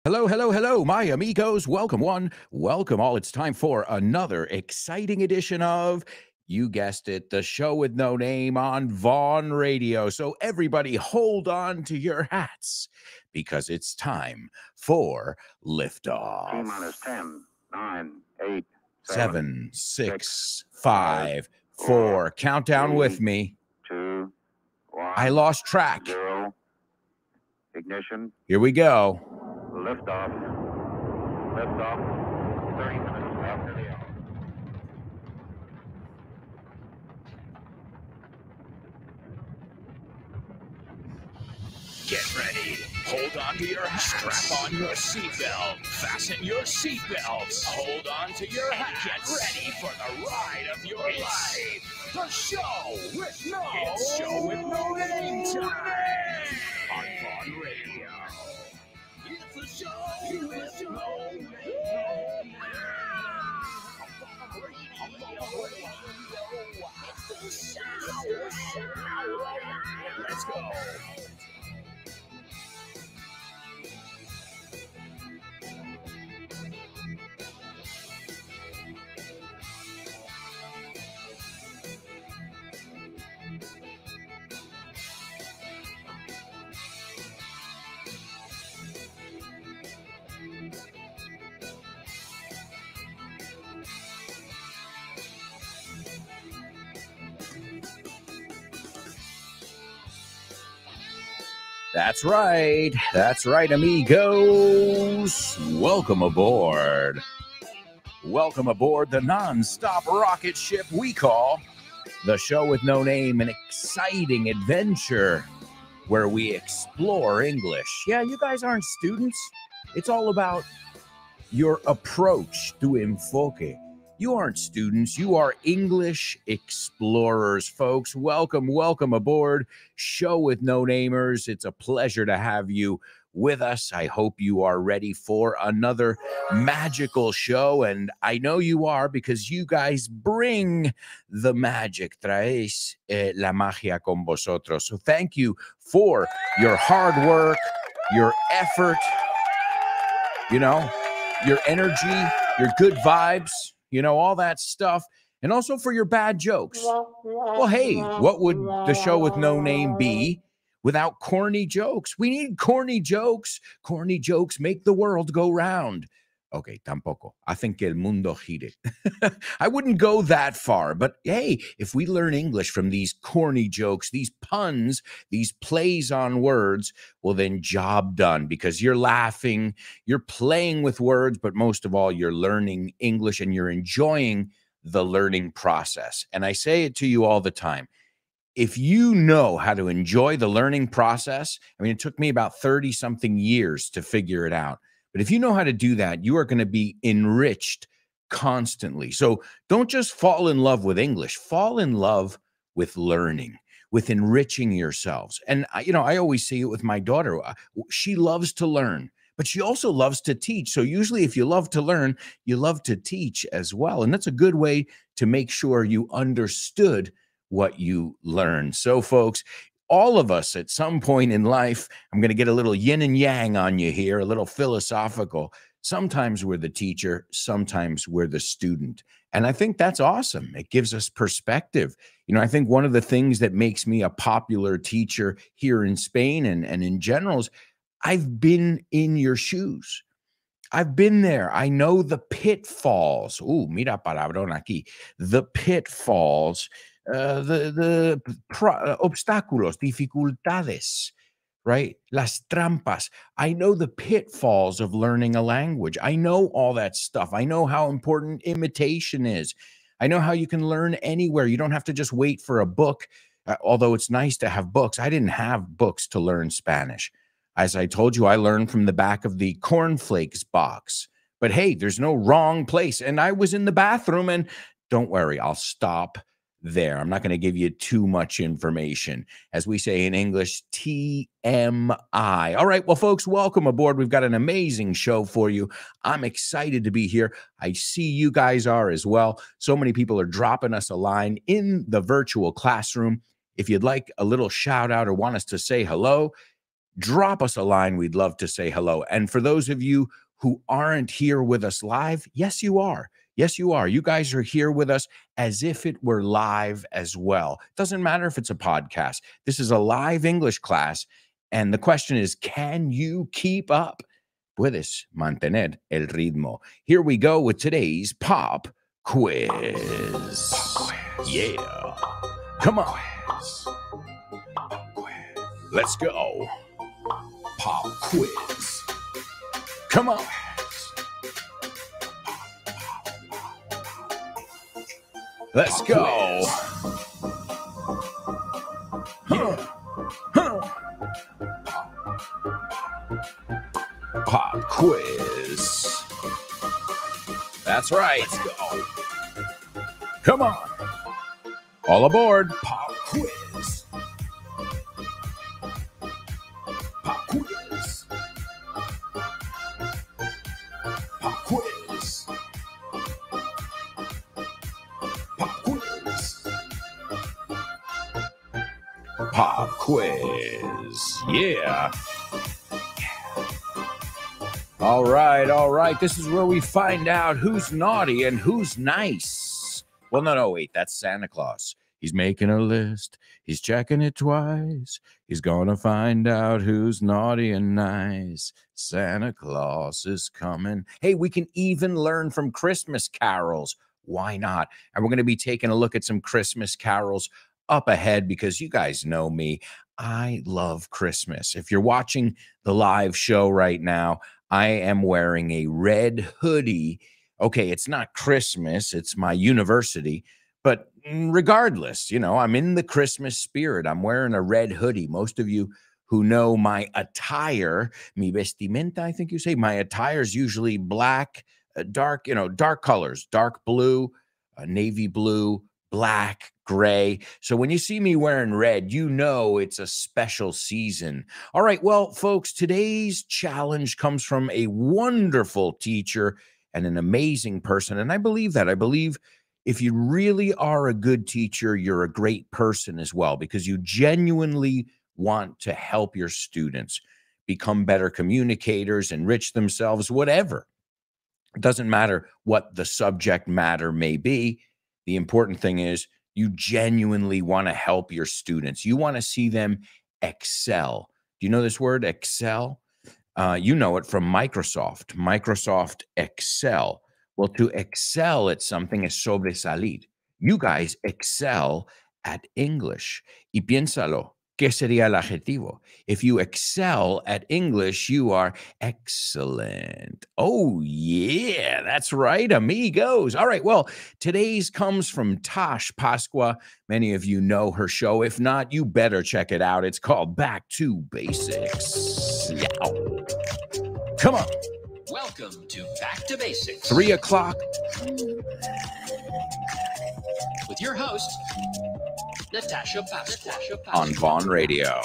Hello, hello, hello, my amigos. Welcome one, welcome all. It's time for another exciting edition of, you guessed it, the show with no name on Vaughn Radio. So everybody hold on to your hats because it's time for liftoff. T-minus 10, 9, 8, 7, 6, 5, 4. Countdown with me. 2, 1. I lost track. 0. Ignition. Here we go. Liftoff. Liftoff. 30 minutes after the hour. Get ready. Hold on to your hat. Strap on your seatbelt. Fasten your seatbelts. Hold on to your hat. Get ready for the ride of your life. The show with no name time on Vaughn Radio. It's the show with no name. It's the show. Let's go. That's right. That's right, amigos. Welcome aboard. Welcome aboard the non-stop rocket ship we call the show with no name, an exciting adventure where we explore English. Yeah, you guys aren't students. It's all about your approach to enfoque. You aren't students. You are English explorers, folks. Welcome, welcome aboard Show with No Namers. It's a pleasure to have you with us. I hope you are ready for another magical show, and I know you are because you guys bring the magic. Traes la magia con vosotros. So thank you for your hard work, your effort, your energy, your good vibes, all that stuff, and also for your bad jokes. Well, hey, what would the show with no name be without corny jokes? We need corny jokes. Corny jokes make the world go round. Okay, tampoco. I think el mundo gire. I wouldn't go that far, but hey, if we learn English from these corny jokes, these puns, these plays on words, well, then job done, because you're laughing, you're playing with words, but most of all, you're learning English and you're enjoying the learning process. And I say it to you all the time. If you know how to enjoy the learning process, it took me about 30 something years to figure it out. But if you know how to do that, you are going to be enriched constantly. So don't just fall in love with English, fall in love with learning, with enriching yourselves. And, I always see it with my daughter. She loves to learn, but she also loves to teach. So usually if you love to learn, you love to teach as well. And that's a good way to make sure you understood what you learn. So folks, all of us at some point in life, I'm going to get a little yin and yang on you here, a little philosophical. Sometimes we're the teacher, sometimes we're the student. And I think that's awesome. It gives us perspective. I think one of the things that makes me a popular teacher here in Spain and in general is I've been in your shoes. I've been there. I know the pitfalls. Mira palabrón aquí. The pitfalls, obstáculos, dificultades, right? Las trampas. I know the pitfalls of learning a language. I know all that stuff. I know how important imitation is. I know how you can learn anywhere. You don't have to just wait for a book, although it's nice to have books. I didn't have books to learn Spanish. As I told you, I learned from the back of the cornflakes box. But hey, there's no wrong place. And I was in the bathroom, and don't worry, I'll stop there. I'm not going to give you too much information. As we say in English, TMI. All right, well, folks, welcome aboard. We've got an amazing show for you. I'm excited to be here. I see you guys are as well. So many people are dropping us a line in the virtual classroom. If you'd like a little shout out or want us to say hello, drop us a line. We'd love to say hello. And for those of you who aren't here with us live, yes, you are. Yes, you are. You guys are here with us as if it were live as well. Doesn't matter if it's a podcast. This is a live English class. And the question is, can you keep up? Puedes mantener el ritmo. Here we go with today's pop quiz. Yeah. Come on. Let's go. Pop quiz. Come on. Let's go. Pop quiz. That's right. Let's go. Come on. All aboard. Pop quiz. Pop quiz. Pop quiz. Pop quiz. Pop quiz. Yeah. All right. This is where we find out who's naughty and who's nice. Well, no, wait. That's Santa Claus. He's making a list. He's checking it twice. He's going to find out who's naughty and nice. Santa Claus is coming. Hey, we can even learn from Christmas carols. Why not? And we're going to be taking a look at some Christmas carols up ahead because you guys know me. I love Christmas. If you're watching the live show right now, I am wearing a red hoodie. Okay, it's not Christmas. It's my university. But regardless, I'm in the Christmas spirit. I'm wearing a red hoodie. Most of you who know my attire, mi vestimenta, I think you say, my attire is usually black, dark colors, dark blue, navy blue, black, gray. So when you see me wearing red, it's a special season. All right, well, folks, today's challenge comes from a wonderful teacher and an amazing person. And I believe that. I believe if you really are a good teacher, you're a great person as well, because you genuinely want to help your students become better communicators, enrich themselves, whatever. It doesn't matter what the subject matter may be. The important thing is you genuinely want to help your students. You want to see them excel. Do you know this word, excel? You know it from Microsoft Excel. Well, to excel at something is sobresalir. You guys excel at English. Y piénsalo, ¿qué sería el adjetivo? If you excel at English, you are excellent. Oh, yeah, that's right, amigos. All right, well, today's comes from Tosh Pasqua. Many of you know her show. If not, you better check it out. It's called Back to Basics. Yeah. Come on. Welcome to Back to Basics. 3 o'clock. With your host, Natasha Pasqua. On Vaughn Radio.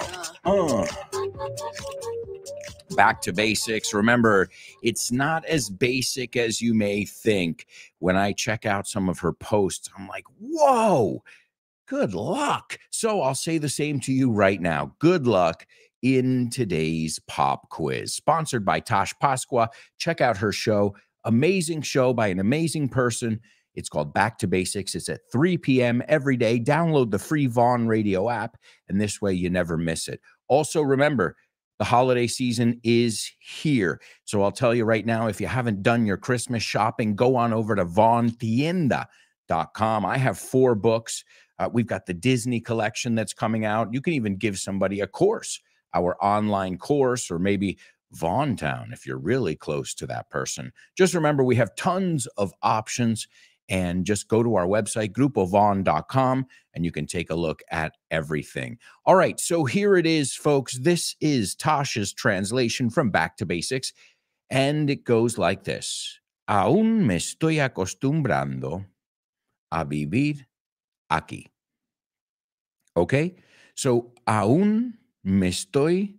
Back to Basics. Remember, it's not as basic as you may think. When I check out some of her posts, I'm like, whoa, good luck. So I'll say the same to you right now. Good luck in today's pop quiz, sponsored by Tosh Pasqua. Check out her show. Amazing show by an amazing person. It's called Back to Basics. It's at 3 p.m. every day. Download the free Vaughn Radio app, and this way you never miss it. Also, remember, the holiday season is here. So I'll tell you right now, if you haven't done your Christmas shopping, go on over to vaughntienda.com. I have 4 books. We've got the Disney collection that's coming out. You can even give somebody a course, our online course, or maybe Vaughn Town if you're really close to that person. Just remember, we have tons of options. And just go to our website, grupovaughn.com, and you can take a look at everything. All right, so here it is, folks. This is Tasha's translation from Back to Basics, and it goes like this. Aún me estoy acostumbrando a vivir aquí. Okay? So, aún me estoy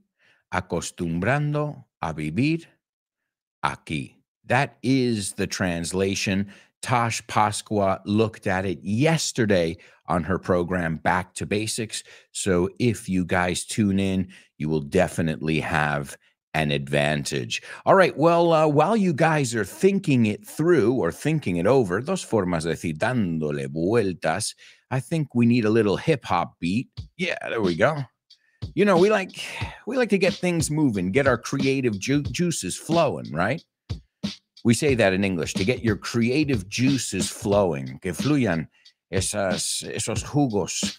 acostumbrando a vivir aquí. That is the translation. Tosh Pasqua looked at it yesterday on her program, Back to Basics. So if you guys tune in, you will definitely have an advantage. All right, well, while you guys are thinking it through or thinking it over, dos formas de decir dándole vueltas, I think we need a little hip-hop beat. Yeah, there we go. You know, we like to get things moving, get our creative juices flowing, right? We say that in English, to get your creative juices flowing, que fluyan esos jugos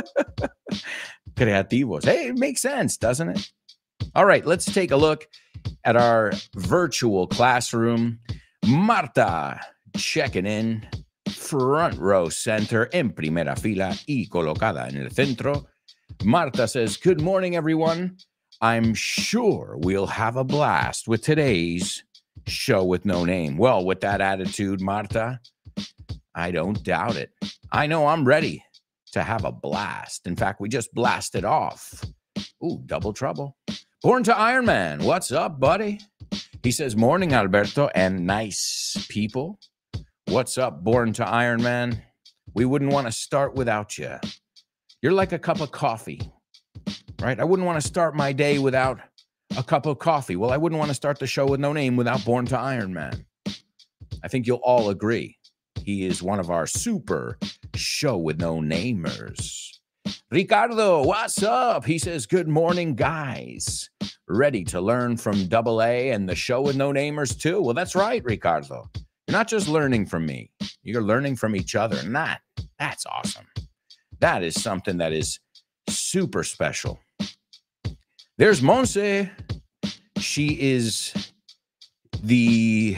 creativos. Hey, it makes sense, doesn't it? All right, let's take a look at our virtual classroom. Marta checking in, front row center, en primera fila y colocada en el centro. Marta says, good morning, everyone. I'm sure we'll have a blast with today's show with no name. Well, with that attitude, Marta, I don't doubt it. I know I'm ready to have a blast. In fact, we just blasted off. Ooh, double trouble. Born to Iron Man, what's up, buddy? He says, morning, Alberto, and nice people. What's up, Born to Iron Man? We wouldn't want to start without you. You're like a cup of coffee, right? I wouldn't want to start my day without a cup of coffee. Well, I wouldn't want to start the show with no name without Born to Iron Man. I think you'll all agree. He is one of our super show with no namers. Ricardo, what's up? He says, good morning, guys. Ready to learn from Double A and the show with no namers too? Well, that's right, Ricardo. You're not just learning from me. You're learning from each other. And that's awesome. That is something that is super special. There's Monse. She is the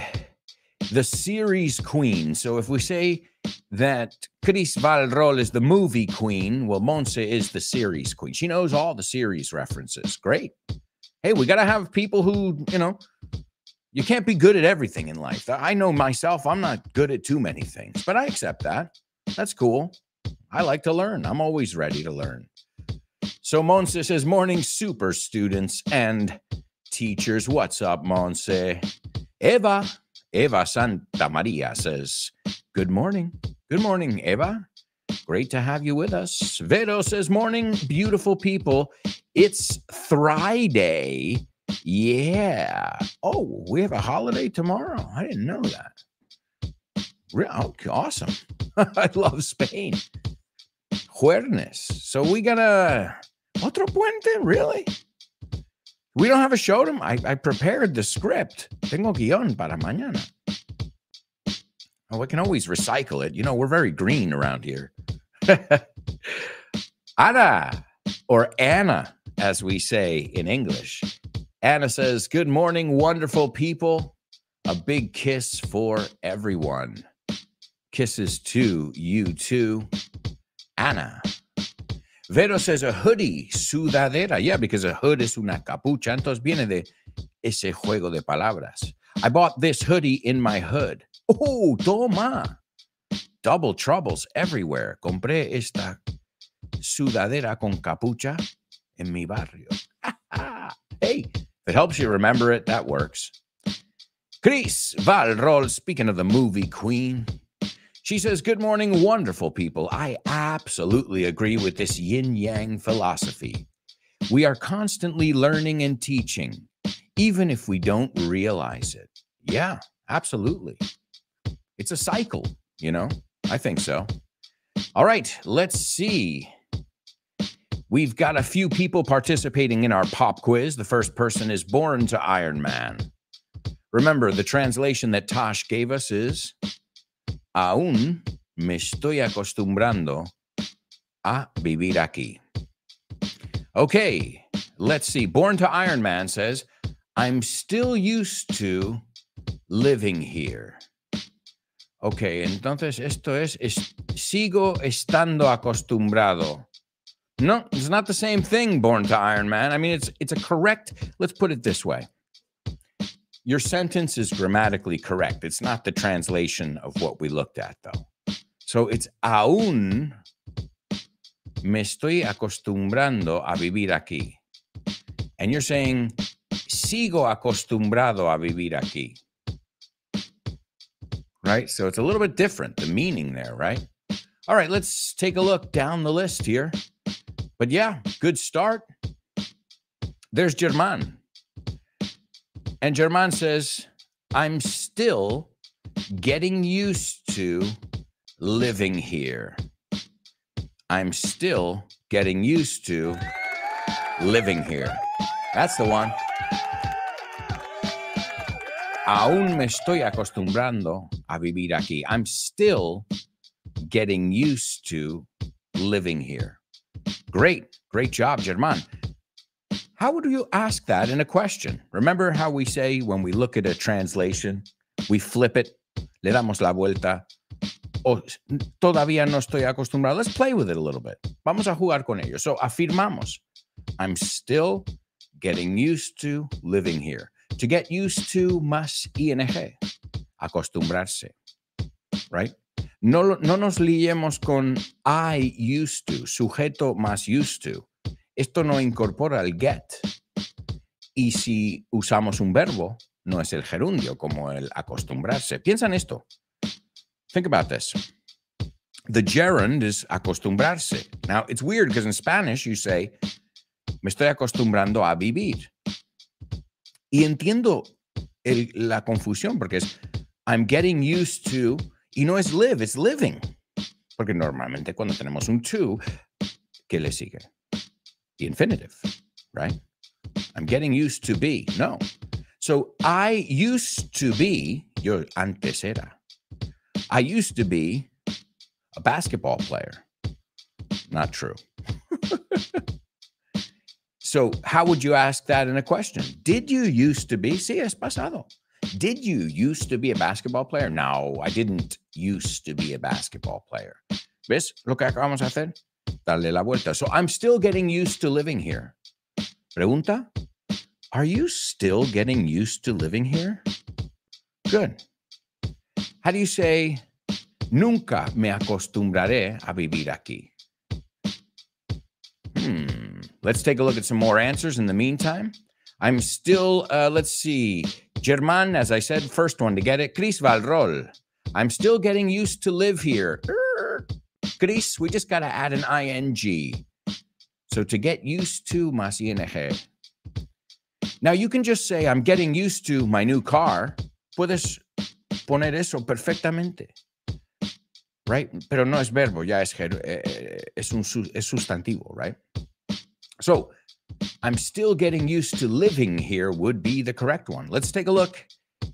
series queen. So if we say that Cris Valrol is the movie queen, well, Monse is the series queen. She knows all the series references. Great. Hey, we got to have people who, you can't be good at everything in life. I know myself, I'm not good at too many things, but I accept that. That's cool. I like to learn. I'm always ready to learn. So Monse says, morning, super students and teachers. What's up, Monse? Eva Santa Maria says, good morning. Good morning, Eva. Great to have you with us. Vero says, morning, beautiful people. It's Friday. Yeah. Oh, we have a holiday tomorrow. I didn't know that. Okay, awesome. I love Spain. Jueves. So we got otro puente? Really? We don't have a show tomorrow. I prepared the script. Tengo guión para mañana. Oh, I can always recycle it. We're very green around here. Ana, or Anna, as we say in English. Anna says, good morning, wonderful people. A big kiss for everyone. Kisses to you too. Ana. Vero says a hoodie, sudadera. Yeah, because a hood is una capucha. Entonces viene de ese juego de palabras. I bought this hoodie in my hood. Oh, toma. Double troubles everywhere. Compré esta sudadera con capucha en mi barrio. Hey, if it helps you remember it, that works. Cris Valrol, speaking of the movie queen, she says, good morning, wonderful people. I absolutely agree with this yin-yang philosophy. We are constantly learning and teaching, even if we don't realize it. Yeah, absolutely. It's a cycle, I think so. All right, let's see. We've got a few people participating in our pop quiz. The first person is Born to Iron Man. Remember, the translation that Tosh gave us is, aún me estoy acostumbrando a vivir aquí. Okay, let's see. Born to Iron Man says, I'm still used to living here. Okay, entonces esto es sigo estando acostumbrado. No, it's not the same thing, Born to Iron Man. I mean, it's a correct, let's put it this way. Your sentence is grammatically correct. It's not the translation of what we looked at, though. So it's aún me estoy acostumbrando a vivir aquí. And you're saying, sigo acostumbrado a vivir aquí. right? So it's a little bit different, the meaning there, right? All right, let's take a look down the list here. But yeah, good start. There's German. And German says, I'm still getting used to living here. I'm still getting used to living here. That's the one. Aún me estoy acostumbrando a vivir aquí. I'm still getting used to living here. Great. Great job, German. How would you ask that in a question? Remember how we say when we look at a translation, we flip it, le damos la vuelta. O todavía no estoy acostumbrado. Let's play with it a little bit. Vamos a jugar con ello. So afirmamos, I'm still getting used to living here. To get used to más ing, acostumbrarse, right? No nos liemos con I used to, sujeto más used to. Esto no incorpora el get. Y si usamos un verbo, no es el gerundio como el acostumbrarse. Piensa en esto. Think about this. The gerund is acostumbrarse. Now, it's weird because in Spanish you say, me estoy acostumbrando a vivir. Y entiendo la confusión porque es, I'm getting used to, y no es live, it's living. Porque normalmente cuando tenemos un to, ¿qué le sigue? The infinitive, right? I'm getting used to be. No. So I used to be, yo antes era. I used to be a basketball player. Not true. So how would you ask that in a question? Did you used to be? Sí, es pasado. Did you used to be a basketball player? No, I didn't used to be a basketball player. ¿Ves lo que acabamos de hacer? Darle la vuelta. So I'm still getting used to living here. Pregunta, are you still getting used to living here? Good. How do you say, nunca me acostumbraré a vivir aquí? Let's take a look at some more answers in the meantime. I'm still, let's see. German, as I said, first one to get it. Chris Valrol. I'm still getting used to live here. Chris, we just got to add an ing. So to get used to, más ing. Now you can just say, I'm getting used to my new car. Puedes poner eso perfectamente. Right? Pero no es verbo, ya es sustantivo, right? So, I'm still getting used to living here would be the correct one. Let's take a look.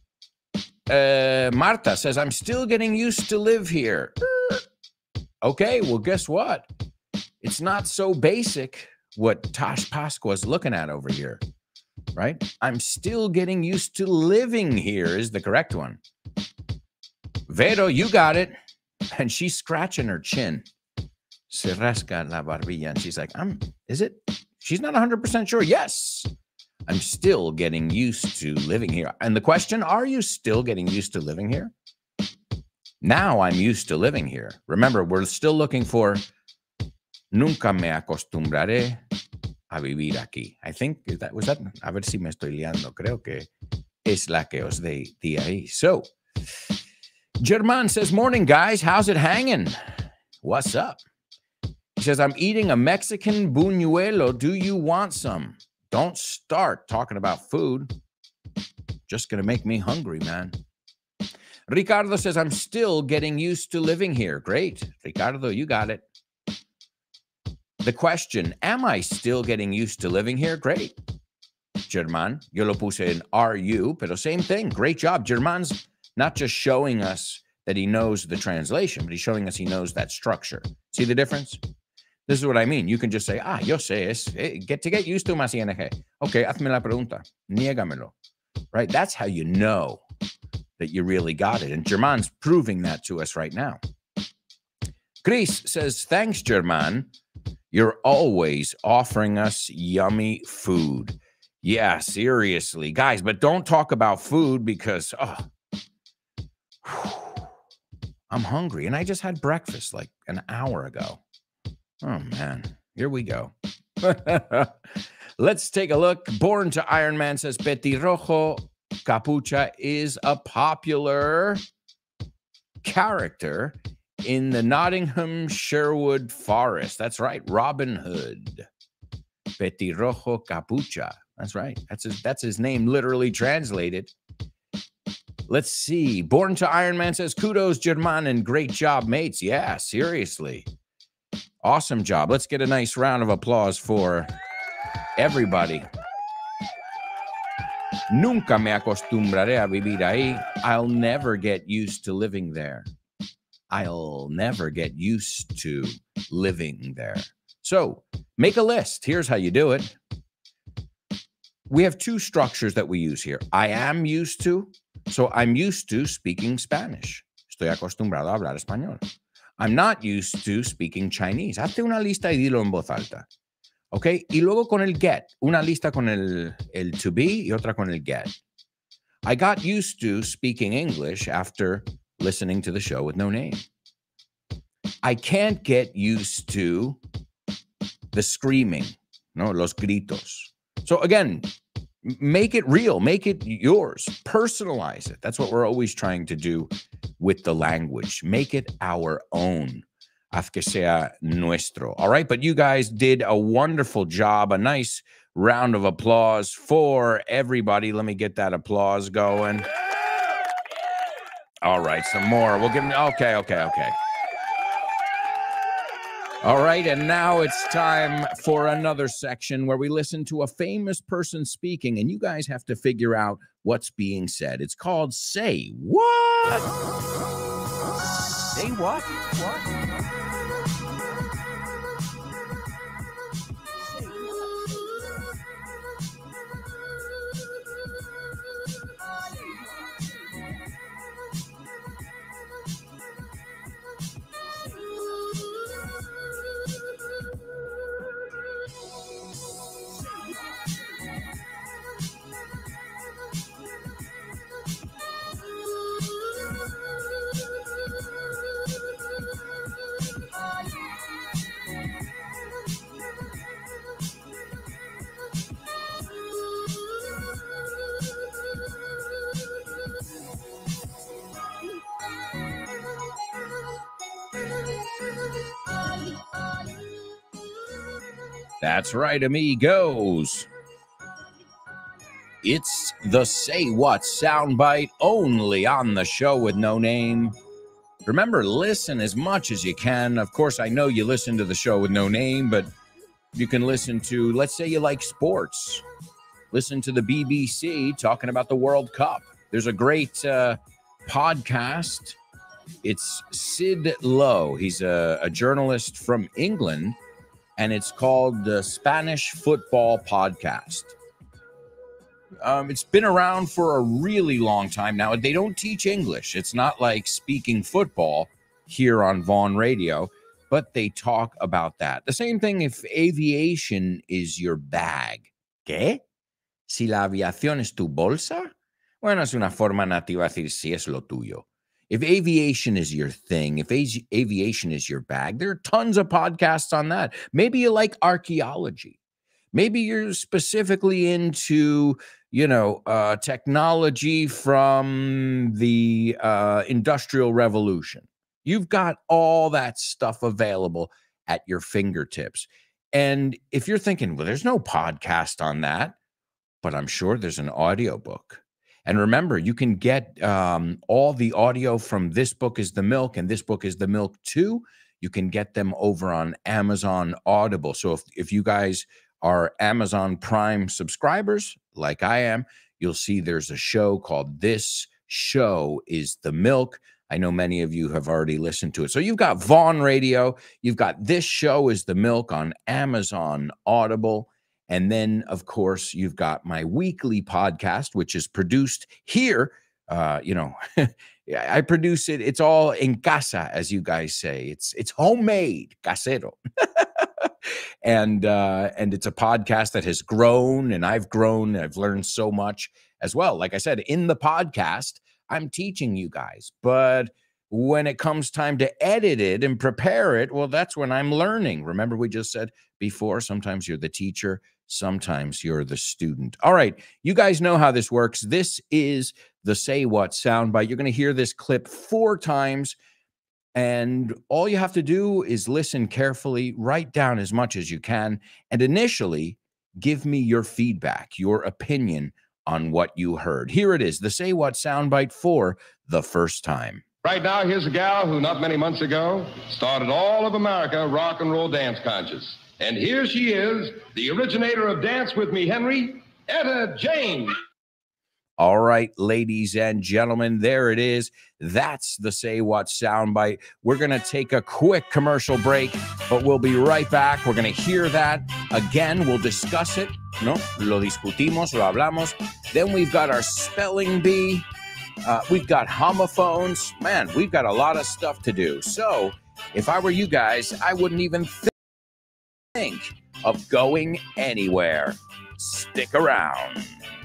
Marta says, I'm still getting used to live here. Okay, well, guess what? It's not so basic what Tosh Pasqua is looking at over here, right? I'm still getting used to living here is the correct one. Vero, you got it. And she's scratching her chin. Se rasca la barbilla. And she's like, is it? She's not 100% sure. Yes. I'm still getting used to living here. And the question, are you still getting used to living here? Now I'm used to living here. Remember, we're still looking for nunca me acostumbraré a vivir aquí. I think was that. A ver si me estoy liando. Creo que es la que os di ahí. So, German says, morning, guys. How's it hanging? What's up? He says, I'm eating a Mexican buñuelo. Do you want some? Don't start talking about food. Just going to make me hungry, man. Ricardo says, I'm still getting used to living here. Great. Ricardo, you got it. The question, am I still getting used to living here? Great. German, yo lo puse in are you, pero same thing. Great job. German's not just showing us that he knows the translation, but he's showing us he knows that structure. See the difference? This is what I mean. You can just say, yo sé, get used to más ing. Okay, hazme la pregunta. Niégamelo. Right? That's how you know that you really got it. And German's proving that to us right now. Chris says, thanks, German. You're always offering us yummy food. Yeah, seriously. Guys, but don't talk about food because, I'm hungry. And I just had breakfast like an hour ago. Oh, man. Here we go. Let's take a look. Born to Iron Man says, Petirrojo Capucha is a popular character in the Nottingham Sherwood Forest. That's right, Robin Hood. Petirrojo Capucha. That's right. That's his name, literally translated. Let's see. Born to Iron Man says, kudos, German, and great job, mates. Yeah, seriously. Awesome job. Let's get a nice round of applause for everybody. Nunca me acostumbraré a vivir ahí. I'll never get used to living there. I'll never get used to living there. So make a list. Here's how you do it. We have two structures that we use here. I am used to. So I'm used to speaking Spanish. Estoy acostumbrado a hablar español. I'm not used to speaking Chinese. Hazte una lista y dilo en voz alta. ¿Ok? Y luego con el get. Una lista con el to be y otra con el get. I got used to speaking English after listening to the show with no name. I can't get used to the screaming, no, los gritos. So again, make it real, make it yours, personalize it. That's what we're always trying to do with the language. Make it our own. Haz que sea nuestro. All right, but you guys did a wonderful job. A nice round of applause for everybody. Let me get that applause going. All right, some more. We'll give them. Okay. All right, and now it's time for another section where we listen to a famous person speaking, and you guys have to figure out what's being said. It's called Say What? Say what? What? That's right, amigos. It's the Say What soundbite only on the show with no name. Remember, listen as much as you can. Of course, I know you listen to the show with no name, but you can listen to, let's say you like sports. Listen to the BBC talking about the World Cup. There's a great podcast. It's Sid Lowe. He's a journalist from England. And it's called the Spanish Football Podcast. It's been around for a really long time now. They don't teach English. It's not like speaking football here on Vaughn Radio, but they talk about that. The same thing if aviation is your bag. ¿Qué? Si la aviación es tu bolsa? Bueno, es una forma nativa de decir si es lo tuyo. If aviation is your thing, if aviation is your bag, there are tons of podcasts on that. Maybe you like archaeology. Maybe you're specifically into, technology from the Industrial Revolution. You've got all that stuff available at your fingertips. And if you're thinking, well, there's no podcast on that, but I'm sure there's an audiobook. And remember, you can get all the audio from This Book is the Milk and This Book is the Milk too. You can get them over on Amazon Audible. So if you guys are Amazon Prime subscribers, like I am, you'll see there's a show called This Show is the Milk. I know many of you have already listened to it. So you've got Vaughn Radio. You've got This Show is the Milk on Amazon Audible. And then, of course, you've got my weekly podcast, which is produced here. I produce it. It's all en casa, as you guys say. It's homemade, casero. and it's a podcast that has grown, and I've grown. And I've learned so much as well. Like I said, in the podcast, I'm teaching you guys. But when it comes time to edit it and prepare it, well, that's when I'm learning. Remember, we just said before, sometimes you're the teacher, sometimes you're the student. All right, you guys know how this works. This is the Say What soundbite. You're going to hear this clip 4 times, and all you have to do is listen carefully, write down as much as you can, and initially give me your feedback, your opinion on what you heard. Here it is, the Say What soundbite for the first time. Right now, here's a gal who not many months ago started all of America rock and roll dance conscious. And here she is, the originator of Dance With Me, Henry, Etta James. All right, ladies and gentlemen, there it is. That's the Say What soundbite. We're going to take a quick commercial break, but we'll be right back. We're going to hear that again. We'll discuss it. No, lo discutimos, lo hablamos. Then we've got our spelling bee. We've got homophones. Man, we've got a lot of stuff to do. So if I were you guys, I wouldn't even think of going anywhere. Stick around.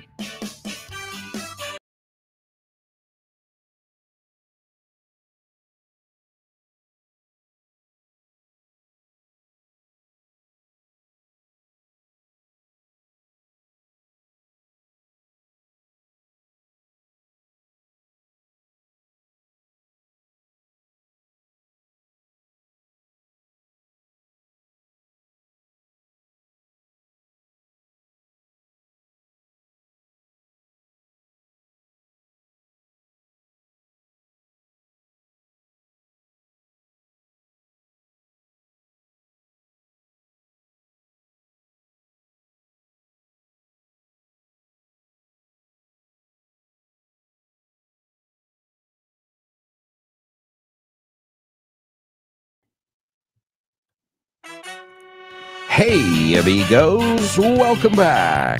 Hey, amigos, welcome back.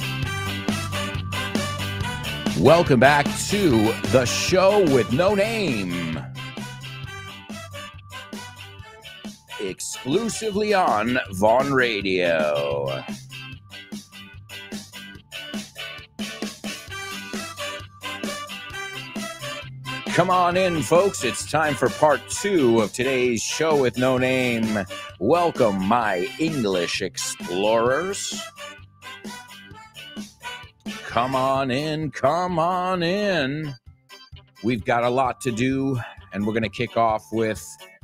Welcome back to the show with no name. Exclusively on Vaughn Radio. Come on in, folks. It's time for part 2 of today's show with no name. Welcome, my English explorers. Come on in, come on in. We've got a lot to do, and we're going to kick off with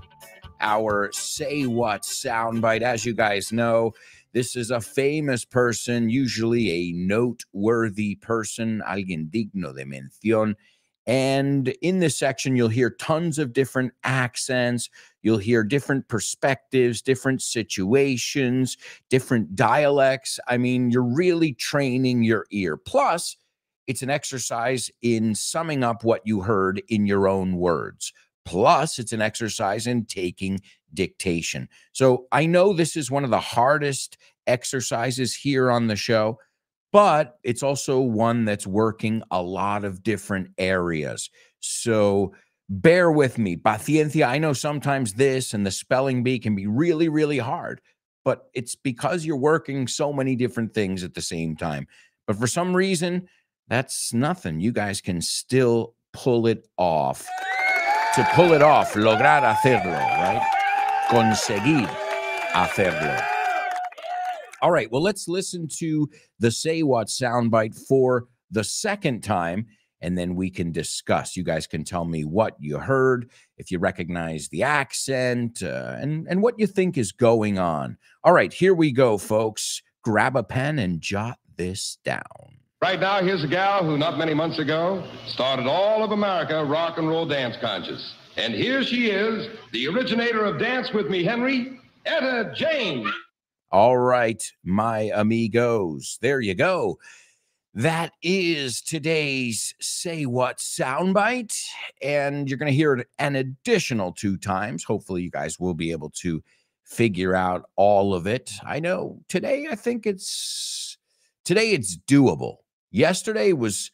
our Say What soundbite. As you guys know, this is a famous person, usually a noteworthy person, alguien digno de mención. And in this section, you'll hear tons of different accents. You'll hear different perspectives, different situations, different dialects. I mean, you're really training your ear. Plus, it's an exercise in summing up what you heard in your own words. Plus, it's an exercise in taking dictation. So I know this is one of the hardest exercises here on the show, but it's also one that's working a lot of different areas. So bear with me. Paciencia. I know sometimes this and the spelling bee can be really, really hard, but it's because you're working so many different things at the same time. But for some reason, that's nothing. You guys can still pull it off. To pull it off, lograr hacerlo, right? Conseguir hacerlo. All right, well, let's listen to the Say What soundbite for the second time, and then we can discuss. You guys can tell me what you heard, if you recognize the accent, and what you think is going on. All right, here we go, folks. Grab a pen and jot this down. Right now, here's a gal who not many months ago started all of America rock and roll dance conscious. And here she is, the originator of Dance With Me, Henry, Etta James. All right, my amigos, there you go. That is today's Say What soundbite, and you're going to hear it an additional 2 times. Hopefully, you guys will be able to figure out all of it. I know today, I think it's doable. Yesterday was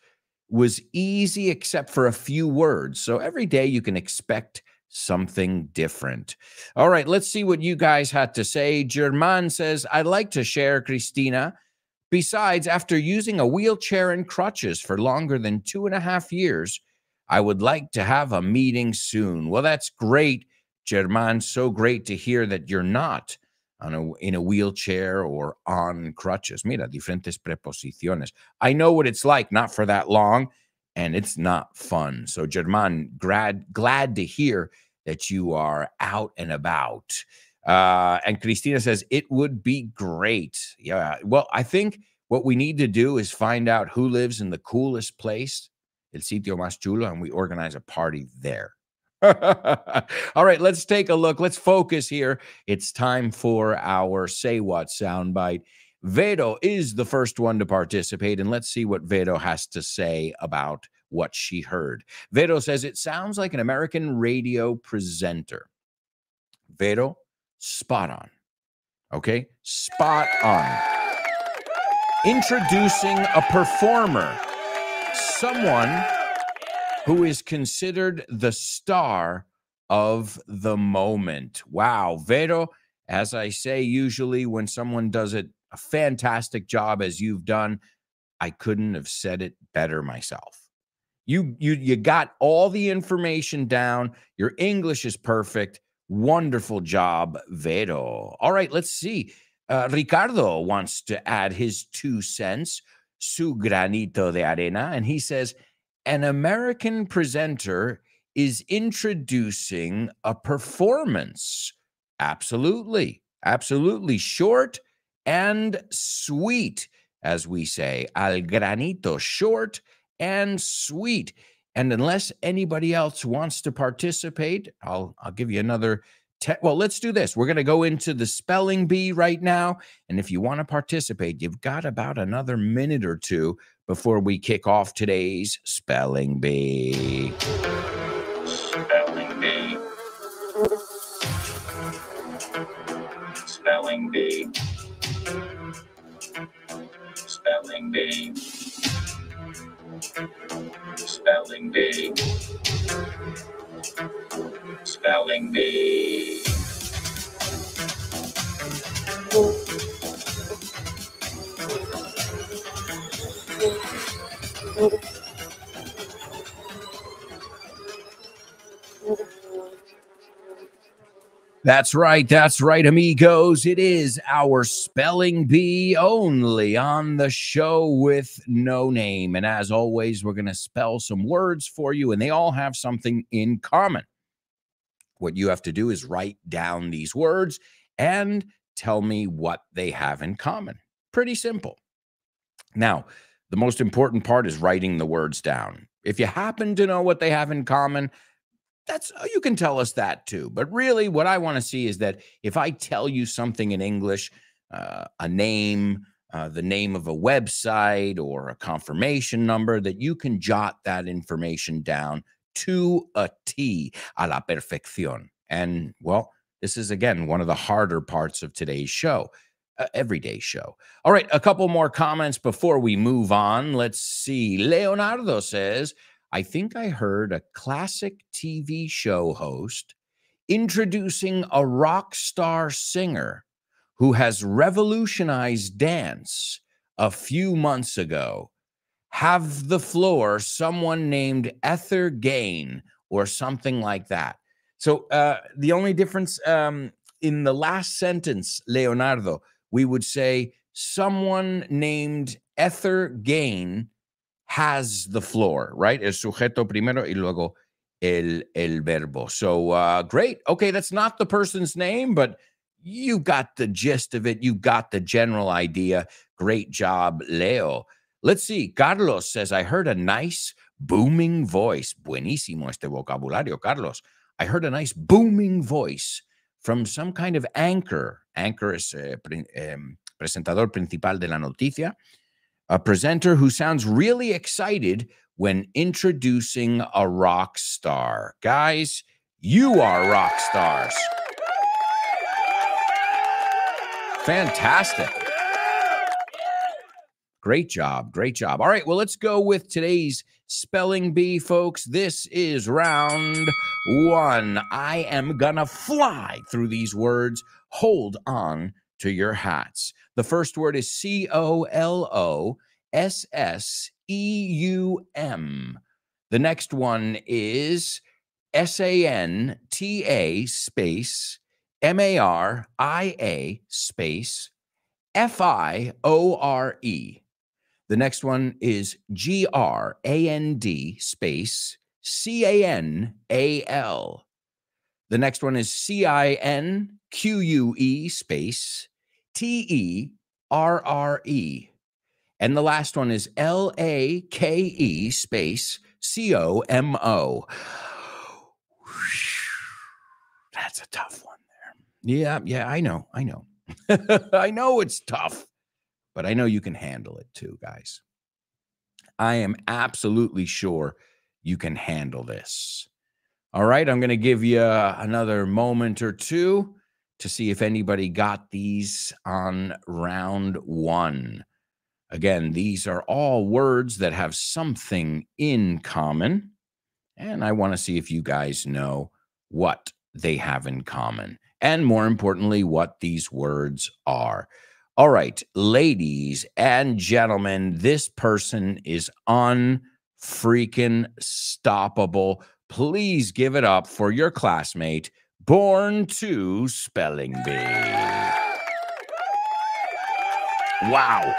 easy except for a few words. So every day you can expect something different. All right, let's see what you guys had to say. German says, I'd like to share, Christina. Besides, after using a wheelchair and crutches for longer than 2.5 years, I would like to have a meeting soon. Well, that's great, German. So great to hear that you're not in a wheelchair or on crutches. Mira, diferentes preposiciones. I know what it's like, not for that long, and it's not fun. So, German, glad to hear that you are out and about. And Cristina says, it would be great. Yeah, well, I think what we need to do is find out who lives in the coolest place, el sitio más chulo, and we organize a party there. All right, let's take a look. Let's focus here. It's time for our Say What soundbite. Vero is the first one to participate, and let's see what Vero has to say about what she heard. Vero says, it sounds like an American radio presenter. Vero, spot on. Okay, spot on. Introducing a performer, someone who is considered the star of the moment. Wow, Vero, as I say, usually when someone does it a fantastic job as you've done, I couldn't have said it better myself. You got all the information down. Your English is perfect. Wonderful job, Vero. All right, let's see. Ricardo wants to add his 2 cents, su granito de arena, and he says, an American presenter is introducing a performance. Absolutely. Absolutely. Short and sweet, as we say. Al granito, short and sweet. And unless anybody else wants to participate, I'll give you another. Well, let's do this. We're going to go into the spelling bee right now. And if you want to participate, you've got about another minute or two before we kick off today's spelling bee. Spelling bee. Spelling bee. Spelling bee. Spelling bee. Spelling bee. That's right, amigos. It is our spelling bee only on the show with no name. And as always, we're going to spell some words for you, and they all have something in common. What you have to do is write down these words and tell me what they have in common. Pretty simple. Now, the most important part is writing the words down. If you happen to know what they have in common, you can tell us that too. But really what I want to see is that if I tell you something in English, a name, the name of a website or a confirmation number, that you can jot that information down to a T, a la perfección. And well, this is again one of the harder parts of today's show, everyday show. All right, a couple more comments before we move on. Let's see. Leonardo says, I think I heard a classic TV show host introducing a rock star singer who has revolutionized dance a few months ago. Have the floor, someone named Ether Gain or something like that. So the only difference in the last sentence, Leonardo, we would say someone named Ether Gain has the floor, right? El sujeto primero y luego el verbo. So great. Okay, that's not the person's name, but you got the gist of it. You got the general idea. Great job, Leo. Let's see. Carlos says, I heard a nice booming voice. Buenísimo este vocabulario, Carlos. I heard a nice booming voice from some kind of anchor. Anchor es presentador principal de la noticia. A presenter who sounds really excited when introducing a rock star. Guys, you are rock stars. Fantastic. Great job. Great job. All right, well, let's go with today's spelling bee, folks. this is round one. I am gonna fly through these words. Hold on to your hats. The first word is COLOSSEUM. The next one is SANTA space MARIA space FIORE. The next one is GRAND space CANAL. The next one is CINQUE space TERRE. And the last one is LAKE space COMO. That's a tough one there. Yeah, I know. I know it's tough, but I know you can handle it too, guys. I am absolutely sure you can handle this. All right, I'm going to give you another moment or two to see if anybody got these on round one. Again, these are all words that have something in common, and I want to see if you guys know what they have in common, and more importantly, what these words are. All right, ladies and gentlemen, this person is unfreaking stoppable. Please give it up for your classmate, Born to Spelling Bee. Wow.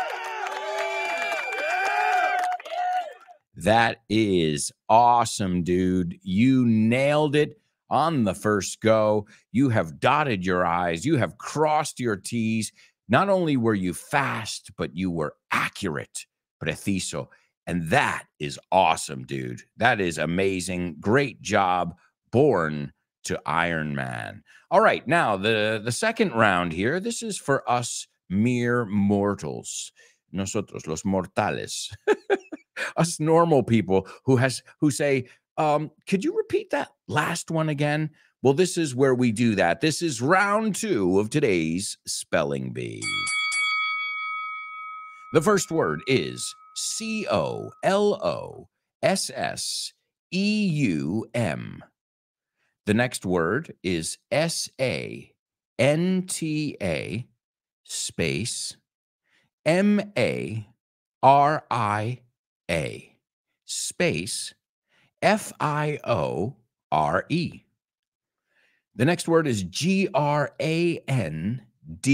That is awesome, dude. You nailed it on the first go. You have dotted your I's. You have crossed your T's. Not only were you fast, but you were accurate, preciso. And that is awesome, dude. That is amazing. Great job. Born to Iron Man. All right, now the second round here, this is for us mere mortals. Nosotros, los mortales. Us normal people who say, could you repeat that last one again? Well, this is where we do that. This is round two of today's Spelling Bee. The first word is COLOSSEUM. The next word is SANTA space MARIA space FIORE. The next word is GRAND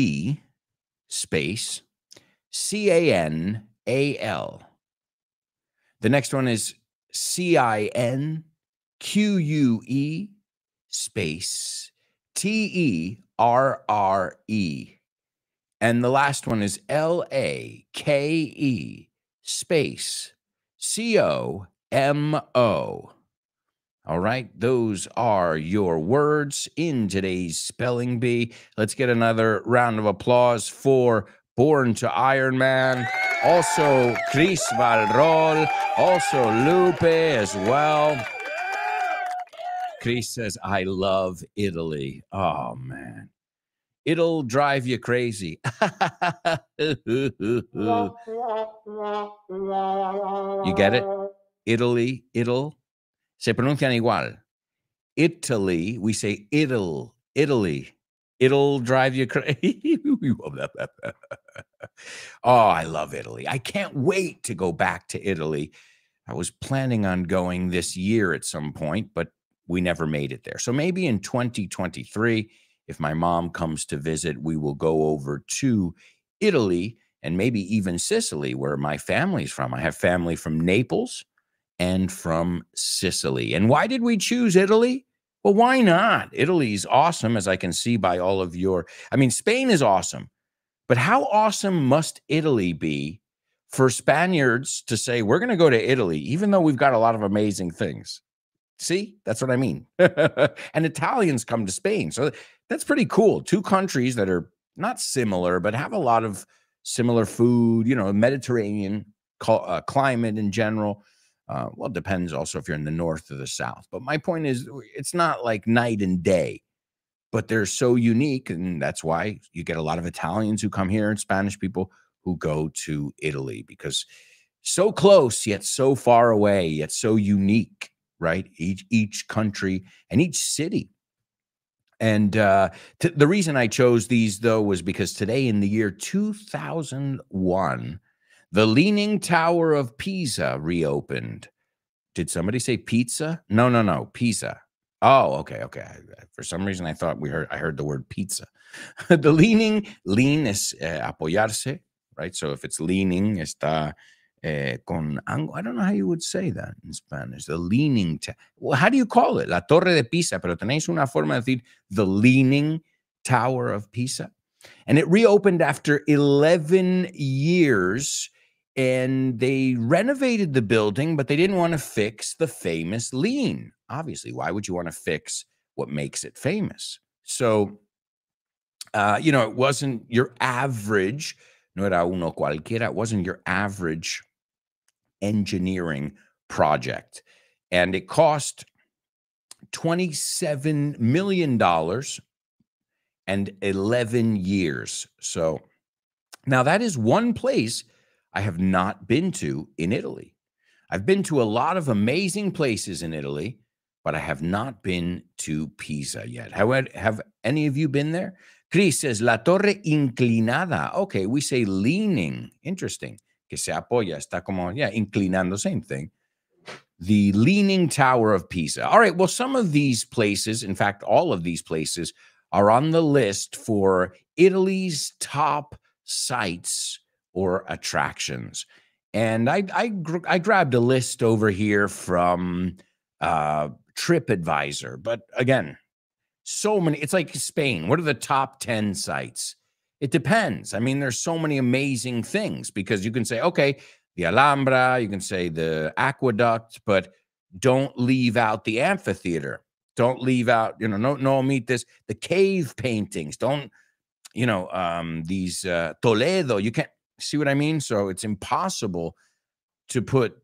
space CANAL. The next one is CINQUE space TERRE. And the last one is LAKE space COMO. All right, those are your words in today's Spelling Bee. Let's get another round of applause for Born to Iron Man. Also, Chris Valrol. Also, Lupe as well. Chris says, I love Italy. Oh, man. It'll drive you crazy. You get it? Italy, It'll. Se pronuncian igual. Italy, we say Italy. It'll drive you crazy. Oh, I love Italy. I can't wait to go back to Italy. I was planning on going this year at some point, but we never made it there. So maybe in 2023, if my mom comes to visit, we will go over to Italy and maybe even Sicily, where my family's from. I have family from Naples and from Sicily. And why did we choose Italy? Well, why not? Italy's awesome, as I can see by all of your... I mean, Spain is awesome. But how awesome must Italy be for Spaniards to say, we're going to go to Italy, even though we've got a lot of amazing things? See, that's what I mean. And Italians come to Spain. So that's pretty cool. Two countries that are not similar, but have a lot of similar food, you know, Mediterranean climate in general. Well, it depends also if you're in the north or the south. But my point is, it's not like night and day, but they're so unique. And that's why you get a lot of Italians who come here and Spanish people who go to Italy, because so close, yet so far away, yet so unique, right? Each country and each city. And the reason I chose these, though, was because today in the year 2001, the Leaning Tower of Pisa reopened. Did somebody say pizza? No, no, no, pizza. Oh, okay, okay. For some reason, I thought I heard the word pizza. The lean is apoyarse, right? So if it's leaning, está con ango. I don't know how you would say that in Spanish. The leaning. Well, how do you call it? La Torre de Pisa. Pero tenéis una forma de decir the leaning Tower of Pisa. And it reopened after 11 years. And they renovated the building, but they didn't want to fix the famous lean. Obviously, why would you want to fix what makes it famous? So, it wasn't your average, no era uno cualquiera, it wasn't your average engineering project. And it cost $27 million and 11 years. So now that is one place I have not been to in Italy. I've been to a lot of amazing places in Italy, but I have not been to Pisa yet. Have any of you been there? Chris says, La Torre Inclinada. Okay, we say leaning. Interesting. Que se apoya. Está como, inclinando, same thing. The Leaning Tower of Pisa. All right, well, some of these places, in fact, all of these places, are on the list for Italy's top sites or attractions. And I grabbed a list over here from TripAdvisor. But again, so many. It's like Spain. What are the top 10 sites? It depends. I mean, there's so many amazing things because you can say, okay, the Alhambra, you can say the aqueduct, but don't leave out the amphitheater. Don't leave out, no omit this, the cave paintings. Don't, these Toledo, you can't. See what I mean? So it's impossible to put,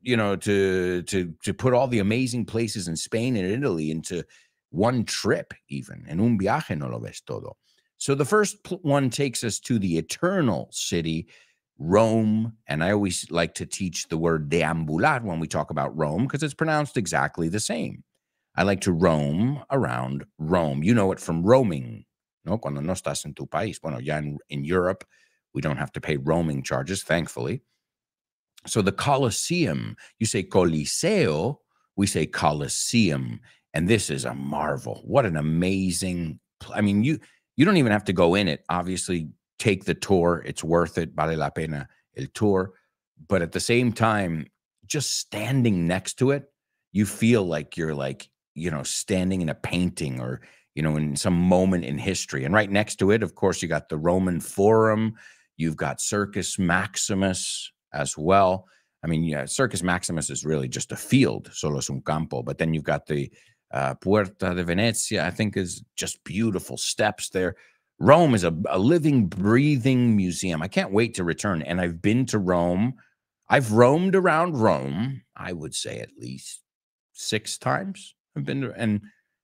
to put all the amazing places in Spain and Italy into one trip, even. En un viaje no lo ves todo. So the first one takes us to the eternal city, Rome. And I always like to teach the word deambular when we talk about Rome because it's pronounced exactly the same. I like to roam around Rome. You know it from roaming, ¿no? Cuando no estás en tu país. Bueno, ya in Europe, we don't have to pay roaming charges, thankfully. So the Colosseum, you say Coliseo, we say Colosseum. And this is a marvel. What an amazing, I mean, you don't even have to go in it. Obviously, take the tour. It's worth it. Vale la pena el tour. But at the same time, just standing next to it, you feel like you're standing in a painting or, in some moment in history. And right next to it, of course, you got the Roman Forum. You've got Circus Maximus as well. I mean, Circus Maximus is really just a field, solo es un campo. But then you've got the Puerta de Venezia, I think is just beautiful steps there. Rome is a living, breathing museum. I can't wait to return. And I've been to Rome. I've roamed around Rome, I would say at least 6 times. I've been to, and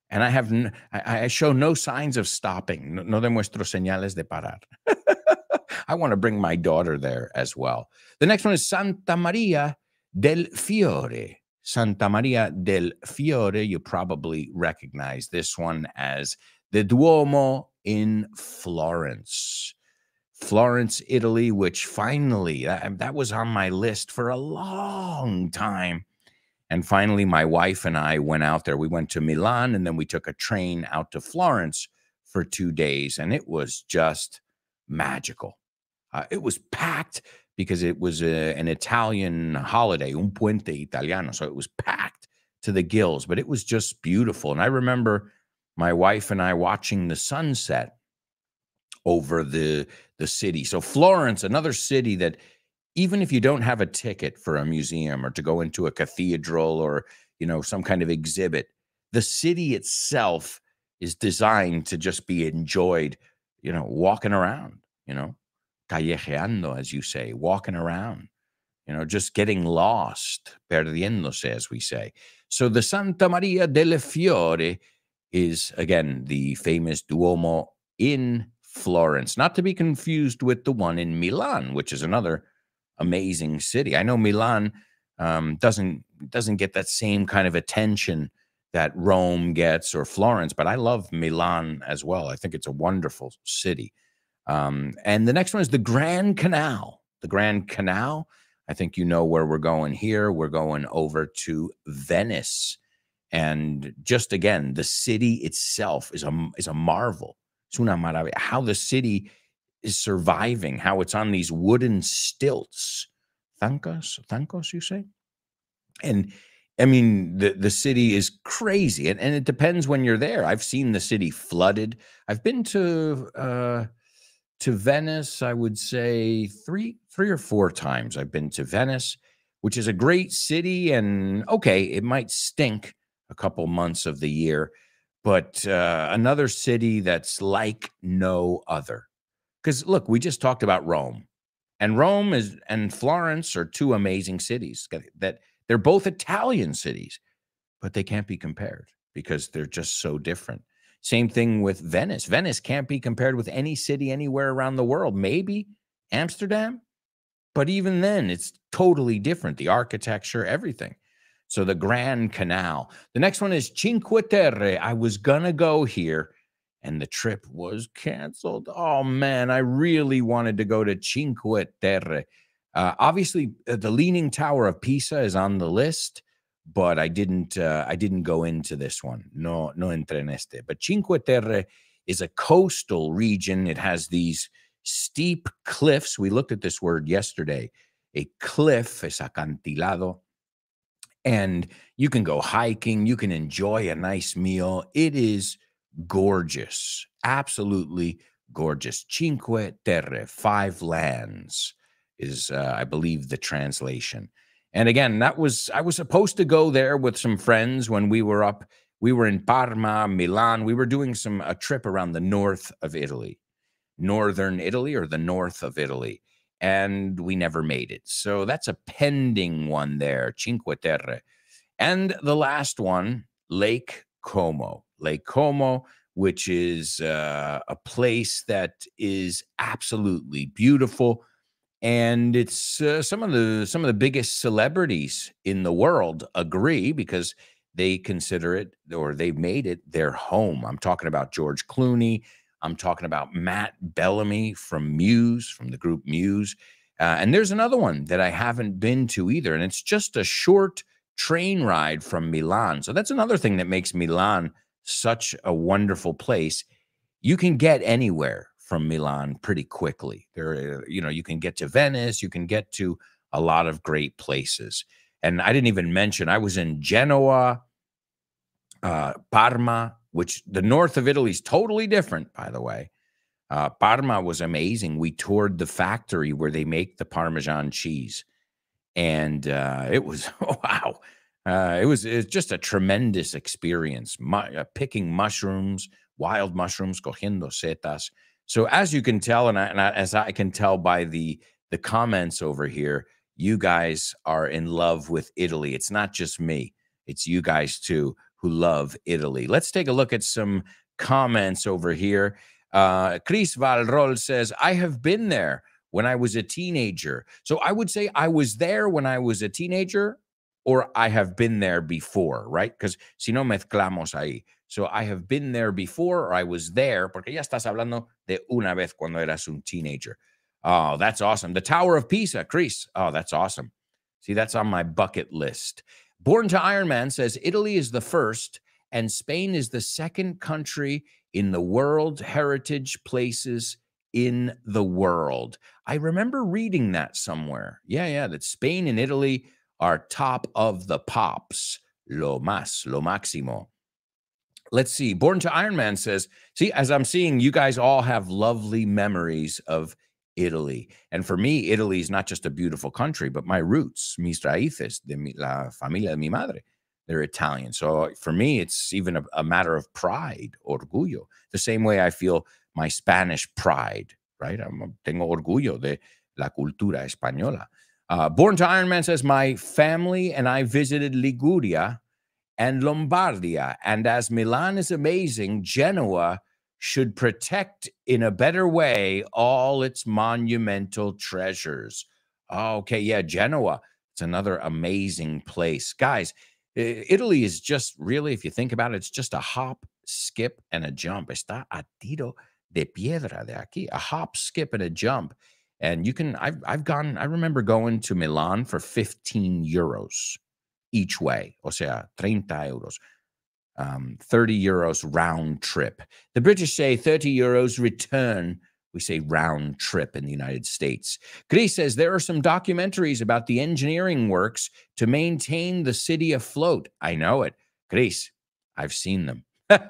I show no signs of stopping. No demuestro señales de parar. I want to bring my daughter there as well. The next one is Santa Maria del Fiore. Santa Maria del Fiore, you probably recognize this one as the Duomo in Florence. Florence, Italy, which finally, that was on my list for a long time. And finally, my wife and I went out there. We went to Milan, and then we took a train out to Florence for 2 days, and it was just magical. It was packed because it was an Italian holiday, un puente italiano. So it was packed to the gills, but it was just beautiful. And I remember my wife and I watching the sunset over the city. So Florence, another city that even if you don't have a ticket for a museum or to go into a cathedral or, some kind of exhibit, the city itself is designed to just be enjoyed, walking around, callejeando, as you say, walking around, just getting lost, perdiéndose, as we say. So the Santa Maria del Fiore is, again, the famous Duomo in Florence, not to be confused with the one in Milan, which is another amazing city. I know Milan doesn't get that same kind of attention that Rome gets or Florence, but I love Milan as well. I think it's a wonderful city. And the next one is the Grand Canal. The Grand Canal, I think you know where we're going here. We're going over to Venice. And just again, the city itself is a marvel. Es una maravilla. How the city is surviving, how it's on these wooden stilts. Thankos, you say? And I mean, the city is crazy. And it depends when you're there. I've seen the city flooded. I've been to Venice, I would say three or four times I've been to Venice, which is a great city. And okay, it might stink a couple months of the year, but another city that's like no other. Because look, we just talked about Rome, and Rome and Florence are two amazing cities that they're both Italian cities, but they can't be compared because they're just so different. Same thing with Venice. Venice can't be compared with any city anywhere around the world. Maybe Amsterdam, but even then, it's totally different. The architecture, everything. So the Grand Canal. The next one is Cinque Terre. I was going to go here, and the trip was canceled. Oh, man, I really wanted to go to Cinque Terre. Obviously, the Leaning Tower of Pisa is on the list, but I didn't go into this one. No entré en este. But Cinque Terre is a coastal region. It has these steep cliffs. We looked at this word yesterday. A cliff es acantilado. And you can go hiking. You can enjoy a nice meal. It is gorgeous. Absolutely gorgeous. Cinque Terre, 5 lands is, I believe, the translation. And again, I was supposed to go there with some friends when we were up. We were in Parma, Milan. We were doing a trip around the north of Italy, northern Italy, or the north of Italy. And we never made it. So that's a pending one there, Cinque Terre. And the last one, Lake Como. Lake Como, which is a place that is absolutely beautiful. And it's some of the biggest celebrities in the world agree because they consider it, or they've made it, their home. I'm talking about George Clooney. I'm talking about Matt Bellamy from Muse, from the group Muse. And there's another one that I haven't been to either. And it's just a short train ride from Milan. So that's another thing that makes Milan such a wonderful place. You can get anywhere from Milan pretty quickly. You can get to Venice, you can get to a lot of great places. And I didn't even mention, I was in Genoa, Parma, which the north of Italy is totally different, by the way. Parma was amazing. We toured the factory where they make the Parmesan cheese. And it was, wow. It was just a tremendous experience. Picking mushrooms, wild mushrooms, cogiendo setas. So as you can tell, as I can tell by the comments over here, you guys are in love with Italy. It's not just me. It's you guys too who love Italy. Let's take a look at some comments over here. Chris Valrol says, I have been there when I was a teenager. So I would say I was there when I was a teenager, or I have been there before, right? Because si no mezclamos ahí. So I have been there before, or I was there, porque ya estás hablando de una vez cuando eras un teenager. Oh, that's awesome. The Tower of Pisa, Chris. Oh, that's awesome. See, that's on my bucket list. Born to Iron Man says, Italy is the first and Spain is the second country in the World Heritage Places in the world. I remember reading that somewhere. Yeah, that Spain and Italy are top of the pops. Lo máximo. Let's see. Born to Iron Man says, see, as I'm seeing, you guys all have lovely memories of Italy. And for me, Italy is not just a beautiful country, but my roots, mis raíces, la familia de mi madre. They're Italian. So for me, it's even a matter of pride, orgullo. The same way I feel my Spanish pride, right? Tengo orgullo de la cultura española. Born to Iron Man says, my family and I visited Liguria and Lombardia. And as Milan is amazing, Genoa should protect in a better way all its monumental treasures. Okay, yeah, Genoa. It's another amazing place. Guys, Italy is just really, if you think about it, it's just a hop, skip, and a jump. Está a tiro de piedra de aquí. A hop, skip, and a jump. And you can, I've gone, I remember going to Milan for 15 euros each way. O sea, 30 euros. 30 euros round trip. The British say 30 euros return. We say round trip in the United States. Chris says there are some documentaries about the engineering works to maintain the city afloat. I know it. Chris, I've seen them.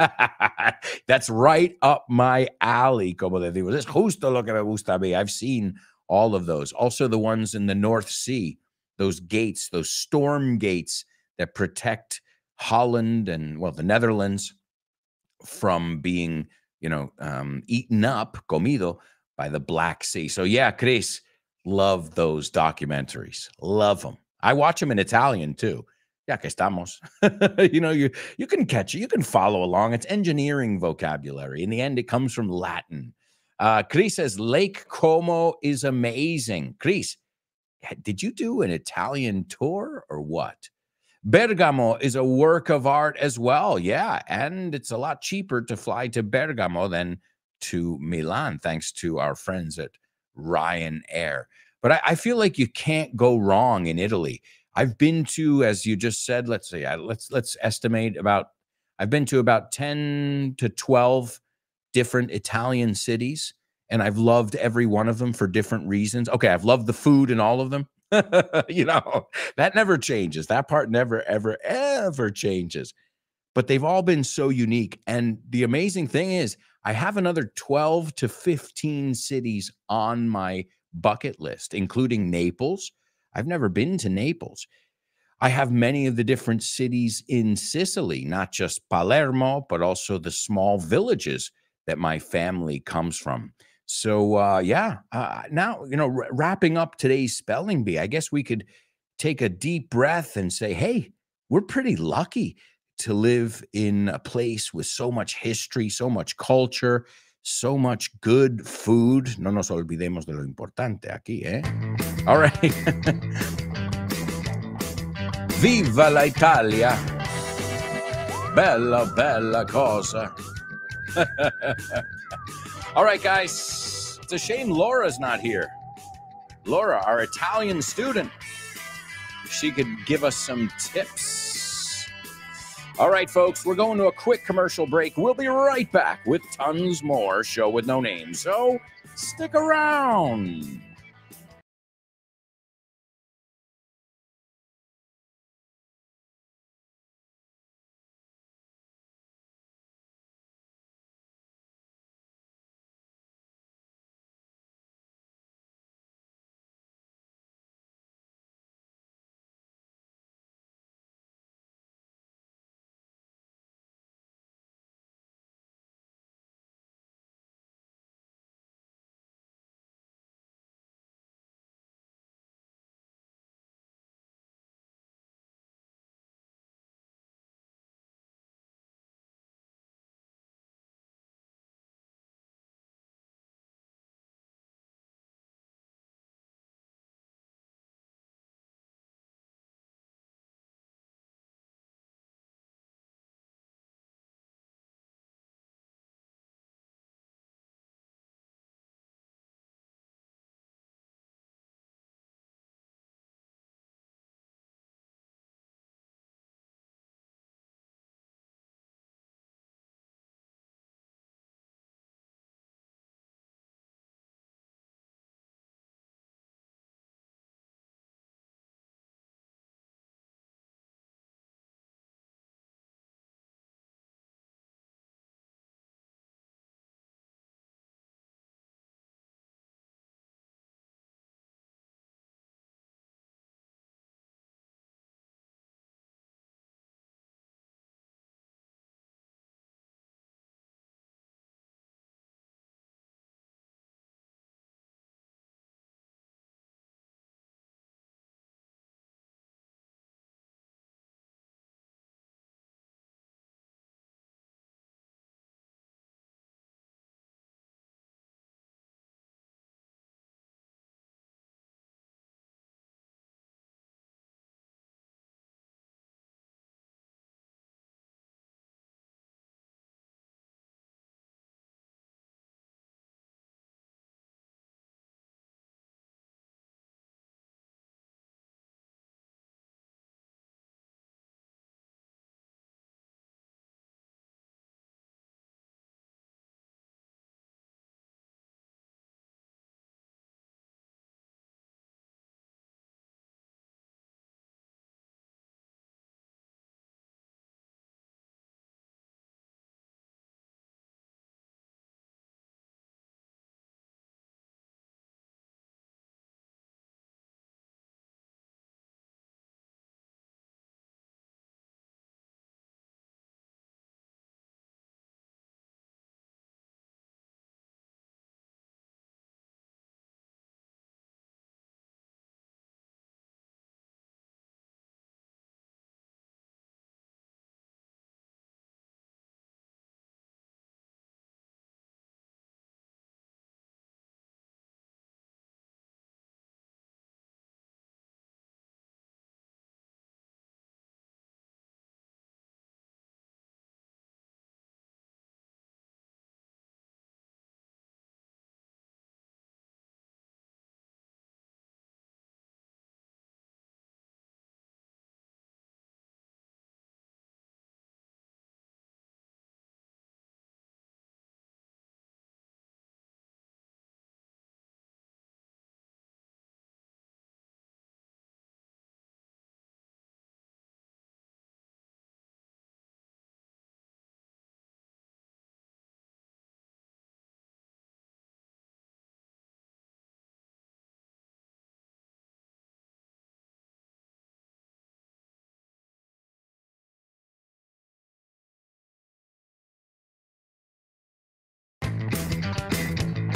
That's right up my alley, como te digo. Es justo lo que me gusta a mí. I've seen all of those. Also the ones in the North Sea, those gates, those storm gates that protect Holland and, well, the Netherlands from being, eaten up, comido, by the Black Sea. So yeah, Chris, love those documentaries. Love them. I watch them in Italian too. Ya que estamos. You can catch it. You can follow along. It's engineering vocabulary. In the end, it comes from Latin. Chris says Lake Como is amazing. Chris, did you do an Italian tour or what? Bergamo is a work of art as well. Yeah. And it's a lot cheaper to fly to Bergamo than to Milan, thanks to our friends at Ryanair. But I feel like you can't go wrong in Italy. I've been to, as you just said, let's estimate I've been to about 10 to 12 different Italian cities, and I've loved every one of them for different reasons. Okay, I've loved the food in all of them. That never changes. That part never, ever, ever changes. But they've all been so unique. And the amazing thing is, I have another 12 to 15 cities on my bucket list, including Naples. I've never been to Naples. I have many of the different cities in Sicily, not just Palermo, but also the small villages that my family comes from. So, now, wrapping up today's spelling bee, I guess we could take a deep breath and say, hey, we're pretty lucky to live in a place with so much history, so much culture, so much good food. No nos olvidemos de lo importante aquí, eh? All right. Viva l'Italia. Bella, bella cosa. All right, guys. It's a shame Laura's not here. Laura, our Italian student. She could give us some tips. All right, folks, we're going to a quick commercial break. We'll be right back with tons more Show with No Name. So stick around.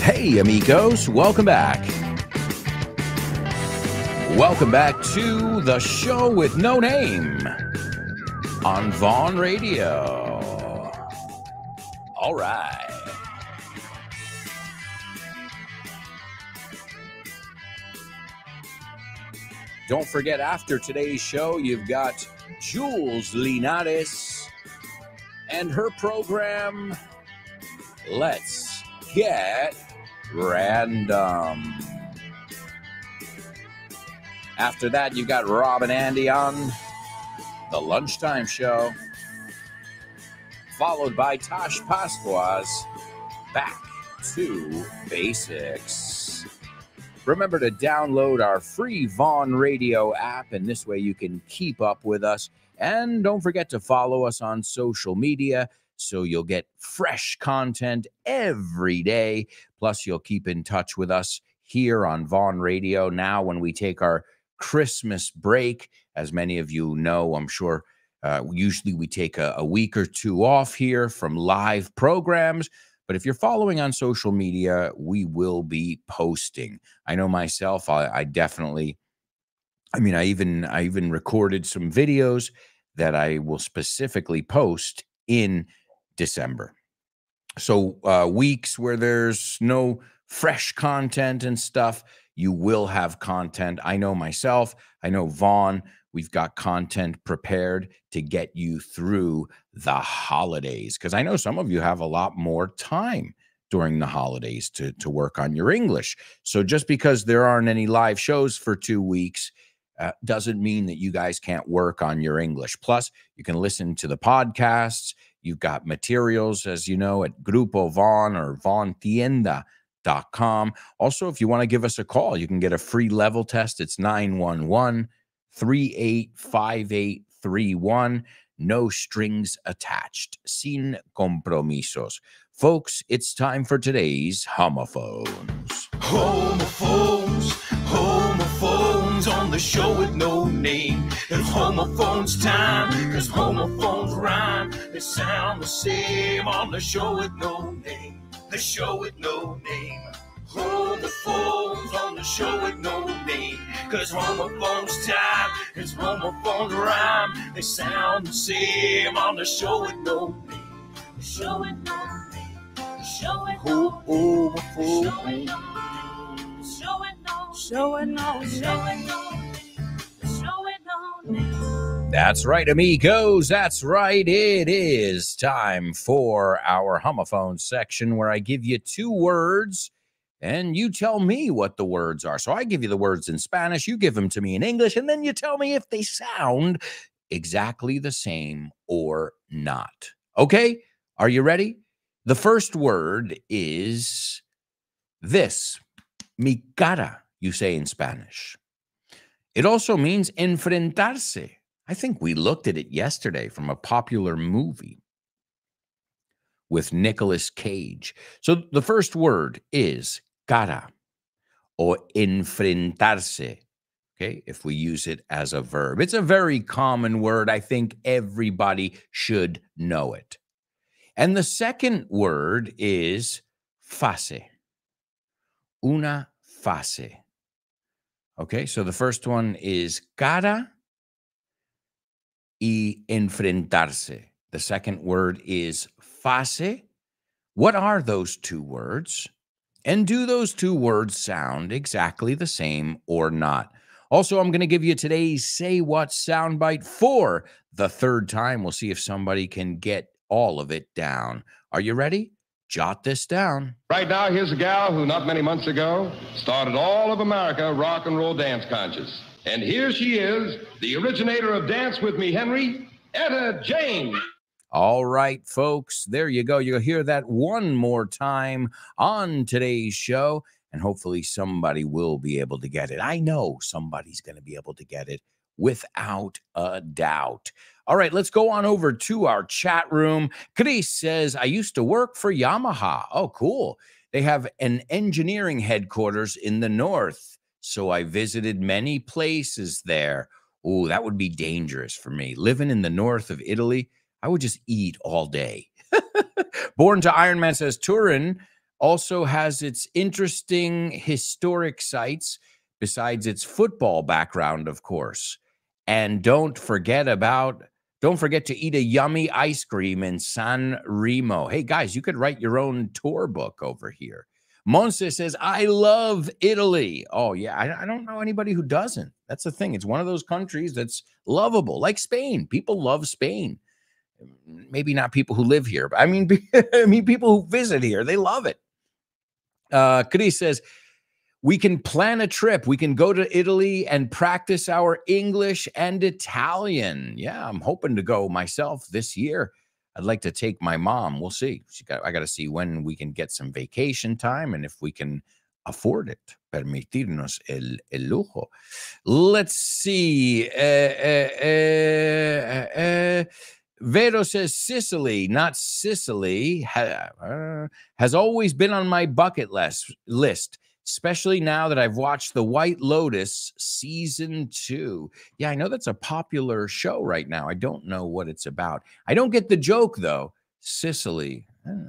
Hey, amigos, welcome back. Welcome back to the show with no name on Vaughn Radio. All right. Don't forget, after today's show, you've got Jules Linares and her program, Let's Get Random. After that, you got Rob and Andy on the Lunchtime Show, followed by Tosh Pasqua's Back to Basics. Remember to download our free Vaughn Radio app, and this way you can keep up with us. And don't forget to follow us on social media so you'll get fresh content every day. Plus, you'll keep in touch with us here on Vaughn Radio now when we take our Christmas break. As many of you know, I'm sure, usually we take a week or two off here from live programs. But if you're following on social media, we will be posting. I know myself, I definitely, I even recorded some videos that I will specifically post in December. So weeks where there's no fresh content and stuff, you will have content. I know myself, I know Vaughn, we've got content prepared to get you through the holidays, because I know some of you have a lot more time during the holidays to work on your English. So just because there aren't any live shows for 2 weeks doesn't mean that you guys can't work on your English. Plus, you can listen to the podcasts. You've got materials, as you know, at Grupo Vaughn or VaughnTienda.com. Also, if you want to give us a call, you can get a free level test. It's 911-385831. No strings attached. Sin compromisos. Folks, it's time for today's homophones. Homophones on the show with no name. It's homophones time, cause homophones rhyme. They sound the same on the show with no name. The show with no name. Homophones on the show with no name. Cause homophones time, cause homophones rhyme. They sound the same on the show with no name. The show with no name. The show with no name. The show with no name. Show with no name. That's right, amigos. That's right. It is time for our homophone section where I give you 2 words and you tell me what the words are. So I give you the words in Spanish, you give them to me in English, and then you tell me if they sound exactly the same or not. Okay? Are you ready? The first word is this. Mi cara, you say in Spanish. It also means enfrentarse. I think we looked at it yesterday from a popular movie with Nicolas Cage. So the first word is cara or enfrentarse. Okay, if we use it as a verb. It's a very common word. I think everybody should know it. And the second word is fase. Una fase. Okay, so the first one is cara y enfrentarse. The second word is fase. What are those 2 words? And do those 2 words sound exactly the same or not? Also, I'm going to give you today's Say What soundbite for the 3rd time. We'll see if somebody can get all of it down. Are you ready? Jot this down. Right now, here's a gal who not many months ago started all of America rock and roll dance conscious. And here she is, the originator of Dance With Me, Henry, Etta James. All right, folks, there you go. You'll hear that one more time on today's show, and hopefully somebody will be able to get it. I know somebody's going to be able to get it without a doubt. All right, let's go on over to our chat room. Chris says, I used to work for Yamaha. Oh, cool. They have an engineering headquarters in the north, so I visited many places there. Oh, that would be dangerous for me. Living in the north of Italy, I would just eat all day. Born to Iron Man says, Turin also has its interesting historic sites besides its football background, of course. And don't forget to eat a yummy ice cream in San Remo. Hey, guys, you could write your own tour book over here. Monse says, I love Italy. Oh, yeah, I don't know anybody who doesn't. That's the thing. It's one of those countries that's lovable, like Spain. People love Spain. Maybe not people who live here, but I mean people who visit here. They love it. Chris says, we can plan a trip. We can go to Italy and practice our English and Italian. Yeah, I'm hoping to go myself this year. I'd like to take my mom. We'll see. I got to see when we can get some vacation time and if we can afford it. Permitirnos el lujo. Let's see. Vero says Sicily, not Sicily, has always been on my bucket list, especially now that I've watched The White Lotus season 2. Yeah, I know that's a popular show right now. I don't know what it's about. I don't get the joke though. Sicily.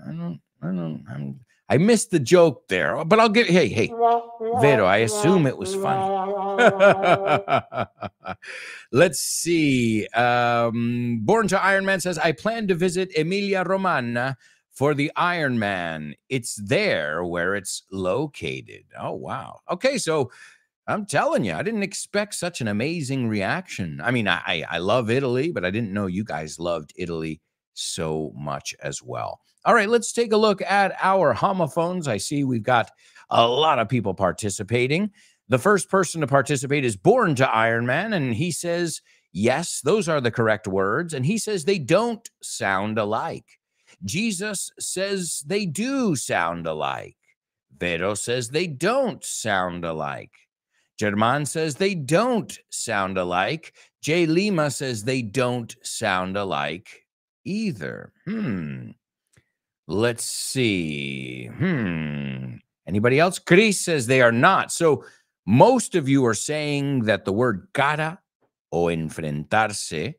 I missed the joke there, but I'll get. Hey, Vero, I assume it was funny. Let's see. Born to Iron Man says, I plan to visit Emilia Romagna for the Iron Man. It's there where it's located. Oh, wow. Okay, so I'm telling you, I didn't expect such an amazing reaction. I mean, I love Italy, but I didn't know you guys loved Italy so much as well. All right, let's take a look at our homophones. I see we've got a lot of people participating. The first person to participate is Born to Iron Man, and he says, yes, those are the correct words. And he says they don't sound alike. Jesus says they do sound alike. Vero says they don't sound alike. German says they don't sound alike. J. Lima says they don't sound alike either. Let's see. Anybody else? Chris says they are not. So most of you are saying that the word cara o enfrentarse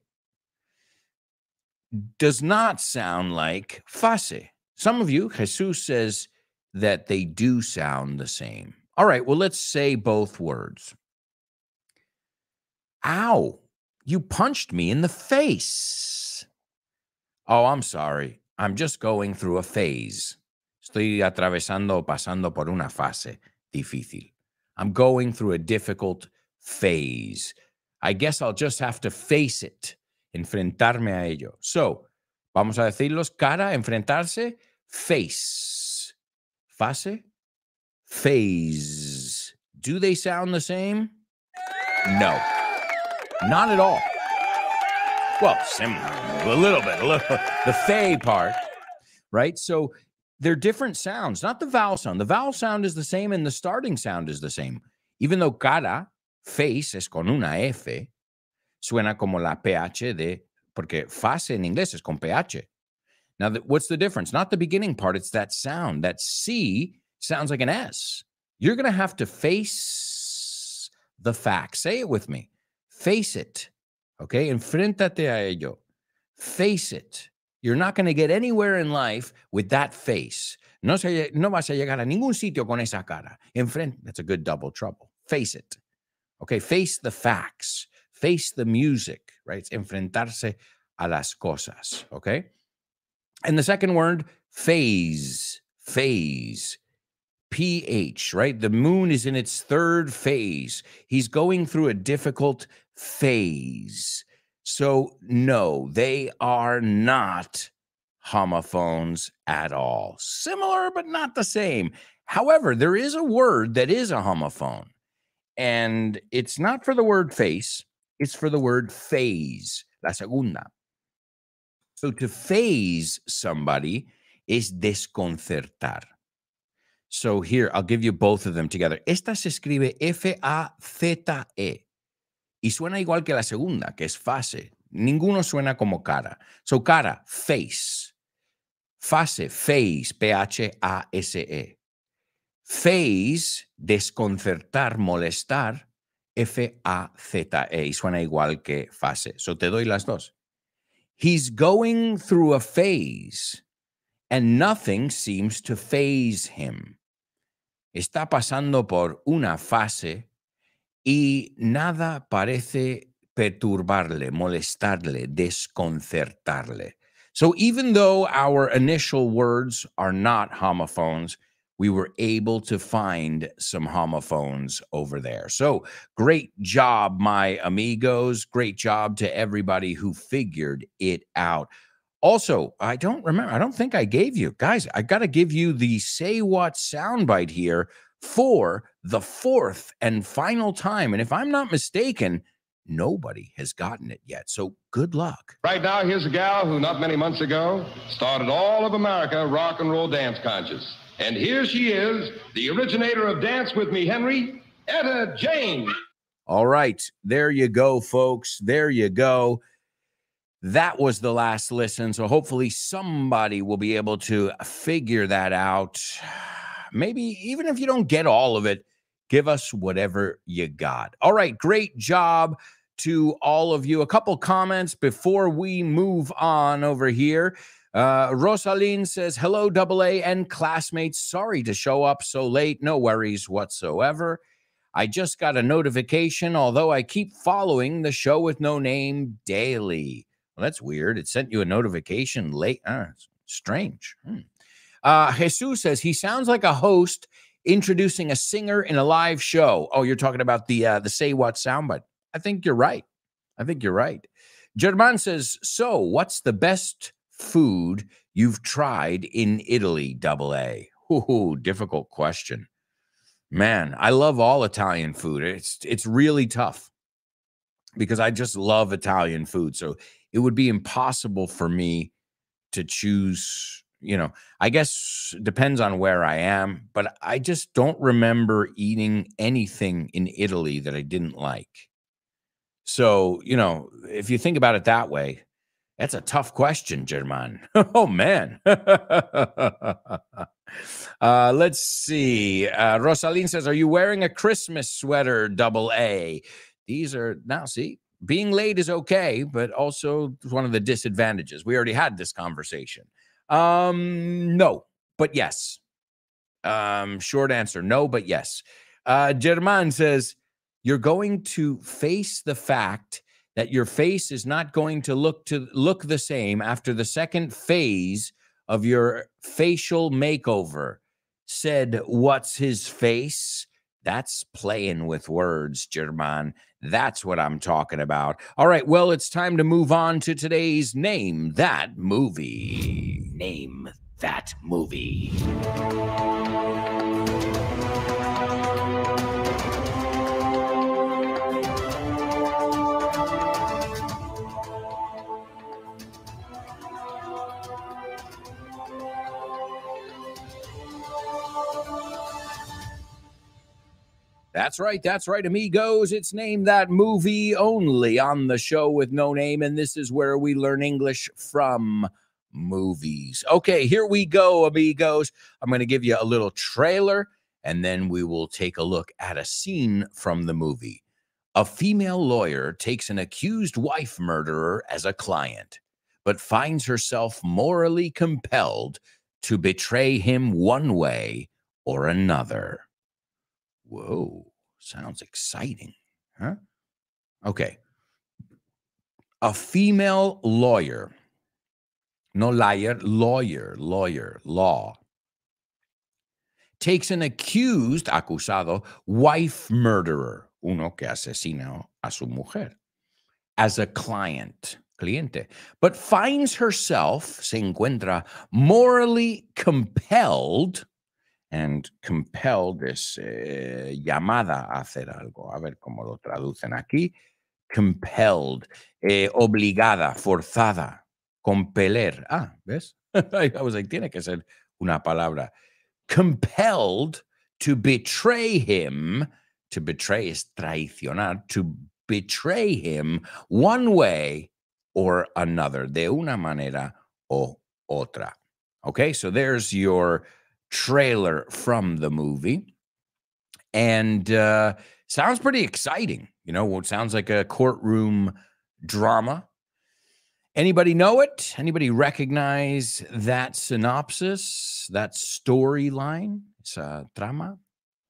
does not sound like face. Some of you, Jesus says that they do sound the same. All right, well, let's say both words. Ow, you punched me in the face. Oh, I'm sorry. I'm just going through a phase. Estoy atravesando o pasando por una fase difícil. I'm going through a difficult phase. I guess I'll just have to face it, enfrentarme a ello. So, vamos a decirlos: cara, enfrentarse, face. Fase, phase. Do they sound the same? No, not at all. Well, a little bit, the fe part, right? So they're different sounds, not the vowel sound. The vowel sound is the same and the starting sound is the same. Even though cara, face, es con una F, suena como la PH porque face en inglés es con PH. Now, what's the difference? Not the beginning part, it's that sound. That C sounds like an S. You're going to have to face the fact. Say it with me. Face it. Okay, enfréntate a ello. Face it. You're not going to get anywhere in life with that face. No vas a llegar a ningún sitio con esa cara. That's a good double trouble. Face it. Okay, face the facts. Face the music, right? It's enfrentarse a las cosas, okay? And the second word, phase. Phase. PH, right? The moon is in its third phase. He's going through a difficult phase. So, no, they are not homophones at all. Similar, but not the same. However, there is a word that is a homophone, and it's not for the word face. It's for the word phase, la segunda. So, to phase somebody is desconcertar. So here, I'll give you both of them together. Esta se escribe F-A-Z-E. Y suena igual que la segunda, que es fase. Ninguno suena como cara. So cara, face. Fase, phase, P-H-A-S-E. Phase, desconcertar, molestar, F-A-Z-E. Y suena igual que fase. So te doy las dos. He's going through a phase. and nothing seems to faze him. Está pasando por una fase y nada parece perturbarle, molestarle, desconcertarle. So even though our initial words are not homophones, we were able to find some homophones over there. So great job, my amigos. Great job to everybody who figured it out. Also, I don't think I gave you, guys, I got to give you the Say What soundbite here for the fourth and final time. And if I'm not mistaken, nobody has gotten it yet. So good luck. Right now, here's a gal who not many months ago started all of America rock and roll dance conscious. And here she is, the originator of Dance With Me, Henry, Etta James. All right. There you go, folks. There you go. That was the last listen. So hopefully somebody will be able to figure that out. Maybe even if you don't get all of it, give us whatever you got. All right. Great job to all of you. A couple comments before we move on over here. Rosaline says, hello, AA and classmates. Sorry to show up so late. No worries whatsoever. I just got a notification, although I keep following the show with no name daily. Well, that's weird. It sent you a notification late. Strange. Jesus says he sounds like a host introducing a singer in a live show. Oh, you're talking about the Say What soundbite. I think you're right. German says, so what's the best food you've tried in Italy, AA? Ooh, difficult question. Man, I love all Italian food. It's really tough because I just love Italian food. So it would be impossible for me to choose, I guess depends on where I am, but I just don't remember eating anything in Italy that I didn't like. So, if you think about it that way, that's a tough question, German. Oh, man. Let's see. Rosaline says, are you wearing a Christmas sweater, AA? These are, now see, being late is okay, but also one of the disadvantages. We already had this conversation. No, but yes. Short answer, no, but yes. German says, you're going to face the fact that your face is not going to look the same after the second phase of your facial makeover. Said, what's his face? That's playing with words, German. That's what I'm talking about. All right, well, it's time to move on to today's Name That Movie. Name That Movie. That's right, amigos. It's Name That Movie only on the show with no name, and this is where we learn English from movies. Okay, here we go, amigos. I'm going to give you a little trailer, and then we will take a look at a scene from the movie. A female lawyer takes an accused wife murderer as a client, but finds herself morally compelled to betray him one way or another. Whoa, sounds exciting, huh? Okay. A female lawyer, no liar, lawyer, law, takes an accused, acusado, wife murderer, uno que asesina a su mujer, as a cliente, but finds herself, se encuentra, morally compelled. And compelled es llamada a hacer algo. A ver cómo lo traducen aquí. Compelled, obligada, forzada, compeler. Ah, ¿ves? I was like, tiene que ser una palabra. Compelled to betray him. To betray es traicionar. To betray him one way or another. De una manera o otra. Okay, so there's your trailer from the movie, and sounds pretty exciting. It sounds like a courtroom drama, Anybody know it? Anybody recognize that synopsis, that storyline? It's a trama.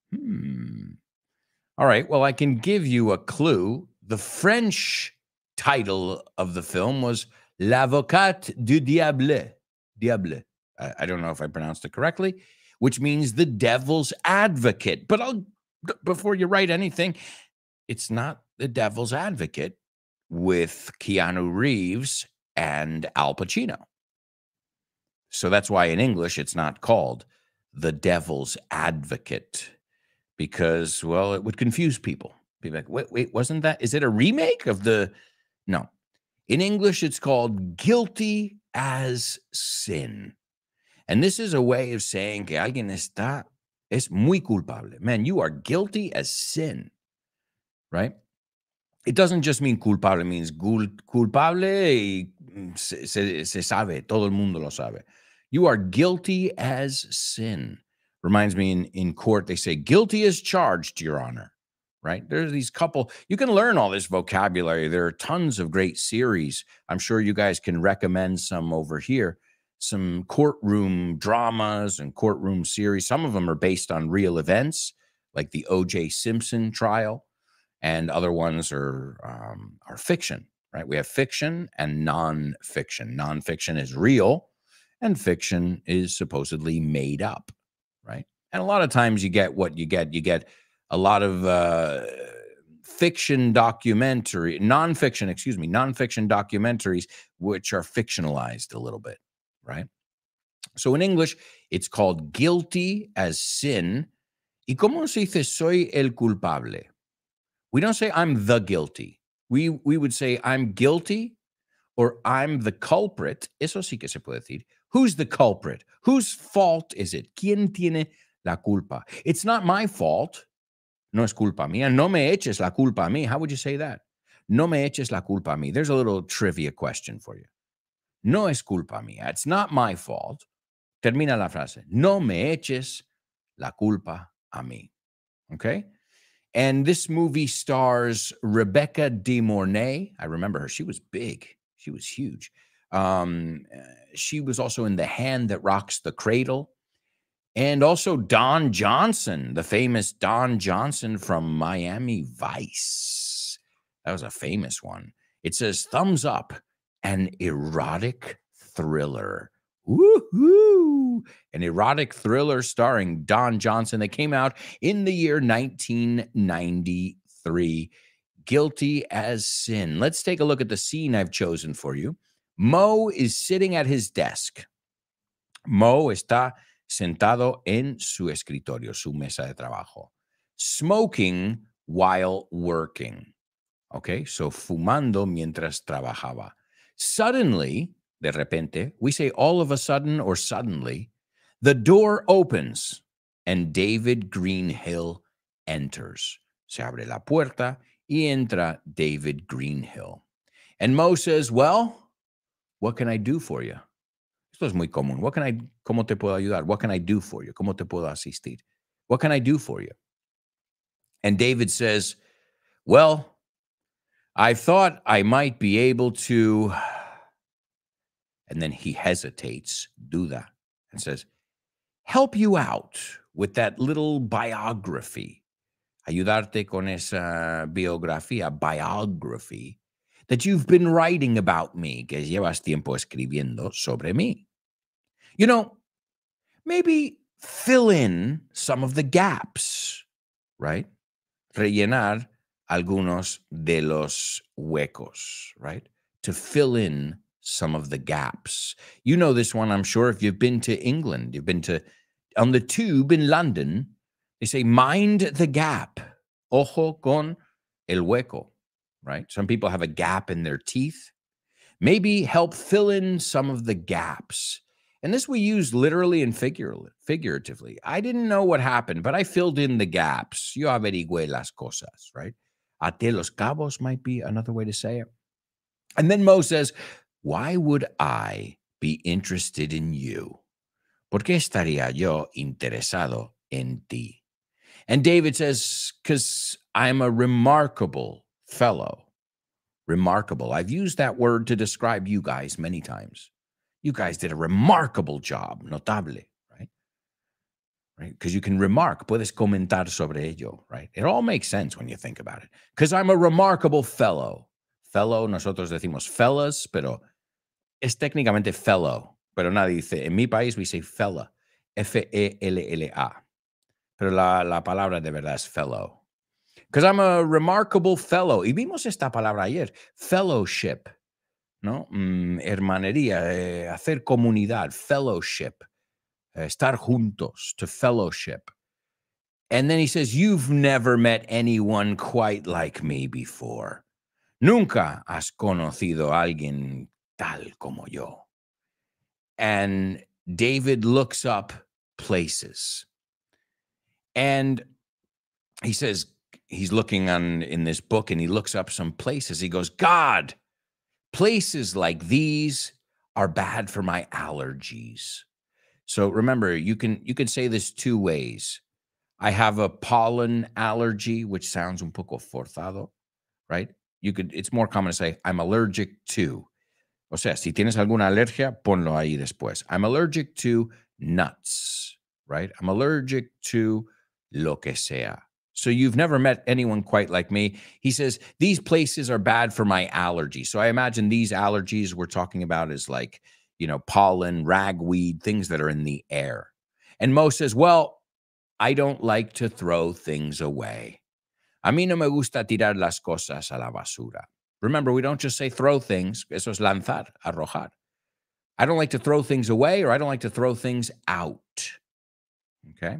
All right. Well, I can give you a clue. The French title of the film was L'Avocat du Diable. Diable. I don't know if I pronounced it correctly, which means the devil's advocate. But before you write anything, it's not the devil's advocate with Keanu Reeves and Al Pacino. So that's why in English it's not called the devil's advocate, because, well, it would confuse people. Be like, wait, wasn't that? Is it a remake of the? No. In English, it's called guilty as sin. And this is a way of saying que alguien es muy culpable. Man, you are guilty as sin, right? It doesn't just mean culpable. It means culpable y se sabe. Todo el mundo lo sabe. You are guilty as sin. Reminds me in court, they say, guilty as charged, Your Honor, right? There's these couple, you can learn all this vocabulary. There are tons of great series. I'm sure you guys can recommend some over here, some courtroom dramas and courtroom series. Some of them are based on real events, like the O.J. Simpson trial, and other ones are fiction, right? We have fiction and nonfiction. Nonfiction is real, and fiction is supposedly made up. Right. And a lot of times you get what you get. You get a lot of nonfiction documentaries, which are fictionalized a little bit. Right. So in English, it's called guilty as sin. ¿Y cómo se dice soy el culpable? We don't say I'm the guilty. We would say I'm guilty or I'm the culprit. Eso sí que se puede decir. Who's the culprit? Whose fault is it? ¿Quién tiene la culpa? It's not my fault. No es culpa mía. No me eches la culpa a mí. How would you say that? No me eches la culpa a mí. There's a little trivia question for you. No es culpa mía. It's not my fault. Termina la frase. No me eches la culpa a mí. Okay? And this movie stars Rebecca De Mornay. I remember her. She was big. She was huge. She was also in The Hand That Rocks the Cradle. And also Don Johnson, the famous Don Johnson from Miami Vice. That was a famous one. It says, thumbs up, an erotic thriller. Woohoo! An erotic thriller starring Don Johnson that came out in the year 1993. Guilty as sin. Let's take a look at the scene I've chosen for you. Mo is sitting at his desk. Mo está sentado en su escritorio, su mesa de trabajo, smoking while working. Okay, so fumando mientras trabajaba. Suddenly, de repente, we say all of a sudden or suddenly, the door opens and David Greenhill enters. Se abre la puerta y entra David Greenhill. And Mo says, well, what can I do for you? Esto es muy común. ¿Cómo te puedo ayudar? What can I do for you? ¿Cómo te puedo asistir? What can I do for you? And David says, well, I thought I might be able to, and then he hesitates, duda, and says, help you out with that little biography. Ayudarte con esa biografía, biography, that you've been writing about me, que llevas tiempo escribiendo sobre mí. You know, maybe fill in some of the gaps, right? Rellenar algunos de los huecos, right? To fill in some of the gaps. You know this one, I'm sure, if you've been to England, you've been to, on the tube in London, they say, mind the gap. Ojo con el hueco, right? Some people have a gap in their teeth. Maybe help fill in some of the gaps. And this we use literally and figuratively. I didn't know what happened, but I filled in the gaps. Yo averigüé las cosas, right? Até los cabos might be another way to say it. And then Mo says, why would I be interested in you? ¿Por qué estaría yo interesado en ti? And David says, because I'm a remarkable fellow. Remarkable. I've used that word to describe you guys many times. You guys did a remarkable job. Notable, right? Right? Because you can remark. Puedes comentar sobre ello, right? It all makes sense when you think about it. Because I'm a remarkable fellow. Fellow, nosotros decimos fellas, pero es técnicamente fellow. Pero nadie dice, en mi país we say fella. F-E-L-L-A. Pero la palabra de verdad es fellow. Because I'm a remarkable fellow. Y vimos esta palabra ayer. Fellowship. ¿No? Hermanería, hacer comunidad, fellowship, estar juntos, to fellowship. And then he says, you've never met anyone quite like me before. Nunca has conocido a alguien tal como yo. And David looks up places. And he says, he's looking in this book and he looks up some places. He goes, God, places like these are bad for my allergies. So remember, you can say this two ways. I have a pollen allergy, which sounds un poco forzado, right? It's more common to say, I'm allergic to. O sea, si tienes alguna alergia, ponlo ahí después. I'm allergic to nuts, right? I'm allergic to lo que sea. So you've never met anyone quite like me. He says, these places are bad for my allergies. So I imagine these allergies we're talking about is like, pollen, ragweed, things that are in the air. And Mo says, well, I don't like to throw things away. A mí no me gusta tirar las cosas a la basura. Remember, we don't just say throw things. Eso es lanzar, arrojar. I don't like to throw things away, or I don't like to throw things out. Okay?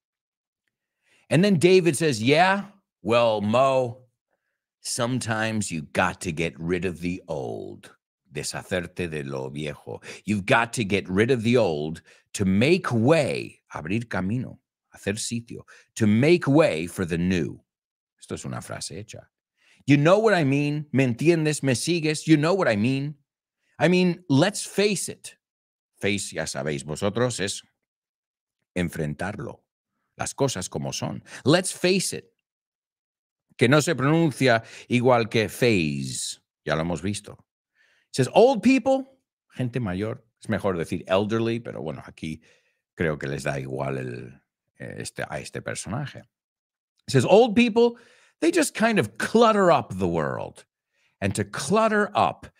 And then David says, yeah, well, Mo, sometimes you got to get rid of the old. Deshacerte de lo viejo. You've got to get rid of the old to make way, abrir camino, hacer sitio, to make way for the new. Esto es una frase hecha. You know what I mean? ¿Me entiendes? ¿Me sigues? You know what I mean? I mean, let's face it. Face, ya sabéis vosotros, es enfrentarlo. Las cosas como son. Let's face it. Que no se pronuncia igual que phase. Ya lo hemos visto. It says, old people, gente mayor. Es mejor decir elderly, pero bueno, aquí creo que les da igual a este personaje. It says, old people, they just kind of clutter up the world. And to clutter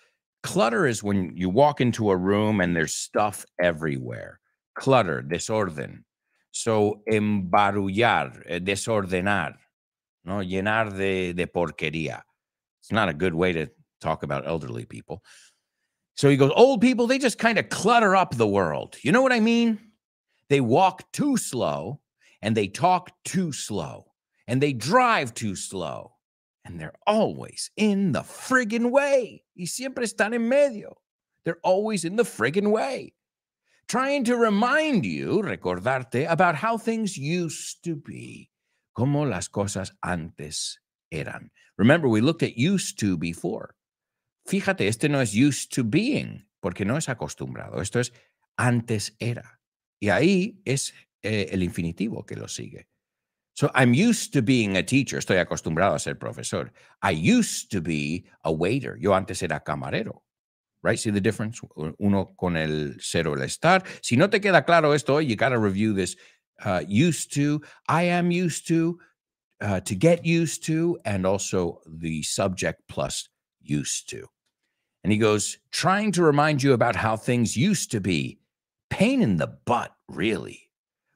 is when you walk into a room and there's stuff everywhere. Clutter, desorden. So, embarullar, desordenar, no, llenar de porquería. It's not a good way to talk about elderly people. So he goes, old people, they just kind of clutter up the world. You know what I mean? They walk too slow, and they talk too slow, and they drive too slow, and they're always in the friggin' way. Y siempre están en medio. They're always in the friggin' way. Trying to remind you, recordarte, about how things used to be, como las cosas antes eran. Remember, we looked at used to before. Fíjate, este no es used to being, porque no es acostumbrado. Esto es antes era. Y ahí es el infinitivo que lo sigue. So I'm used to being a teacher. Estoy acostumbrado a ser profesor. I used to be a waiter. Yo antes era camarero. Right? See the difference? Uno con el cero, el estar. Si no te queda claro esto, you got to review this. Used to, I am used to get used to, and also the subject plus used to. And he goes, trying to remind you about how things used to be. Pain in the butt, really.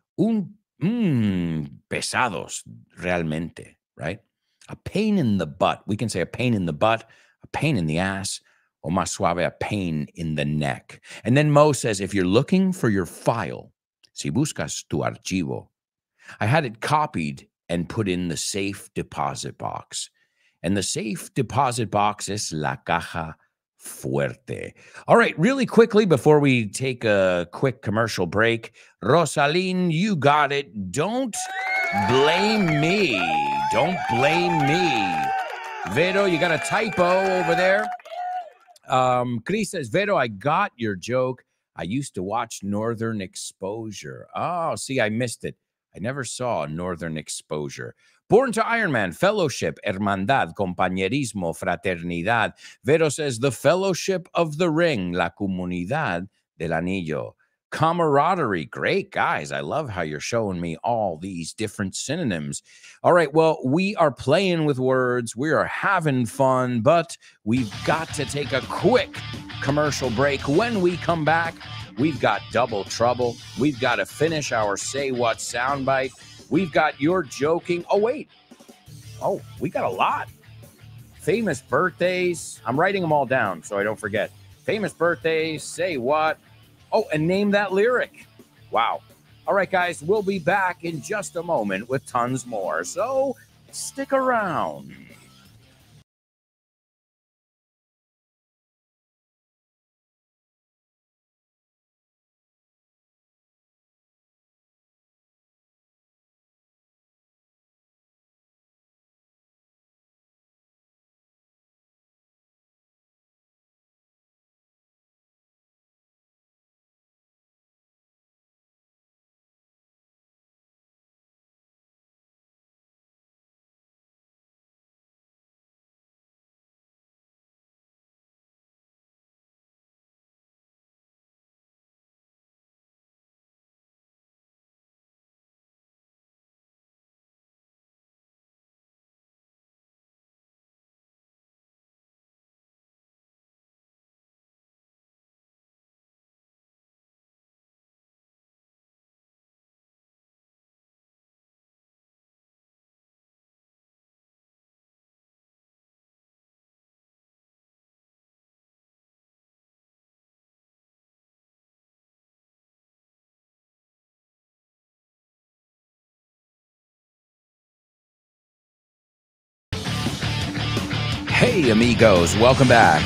Pesados, realmente, right? A pain in the butt. We can say a pain in the butt, a pain in the ass, o más suave, a pain in the neck. And then Mo says, if you're looking for your file, si buscas tu archivo, I had it copied and put in the safe deposit box. And the safe deposit box is la caja fuerte. All right, really quickly before we take a quick commercial break, Rosaline, you got it. Don't blame me. Don't blame me. Vero, you got a typo over there. Chris says, Vero, I got your joke. I used to watch Northern Exposure. Oh, see, I missed it. I never saw Northern Exposure. Born to Iron Man, fellowship, hermandad, compañerismo, fraternidad. Vero says the fellowship of the ring, la comunidad del anillo. Camaraderie. Great, guys. I love how you're showing me all these different synonyms. All right, well, we are playing with words. We are having fun, but we've got to take a quick commercial break. When we come back, we've got double trouble. We've got to finish our Say What soundbite. We've got your joking. Oh, wait. Oh, we got a lot. Famous birthdays. I'm writing them all down so I don't forget. Famous birthdays, Say What. Oh, and name that lyric. Wow. All right, guys, we'll be back in just a moment with tons more. So stick around. Hey, amigos, welcome back.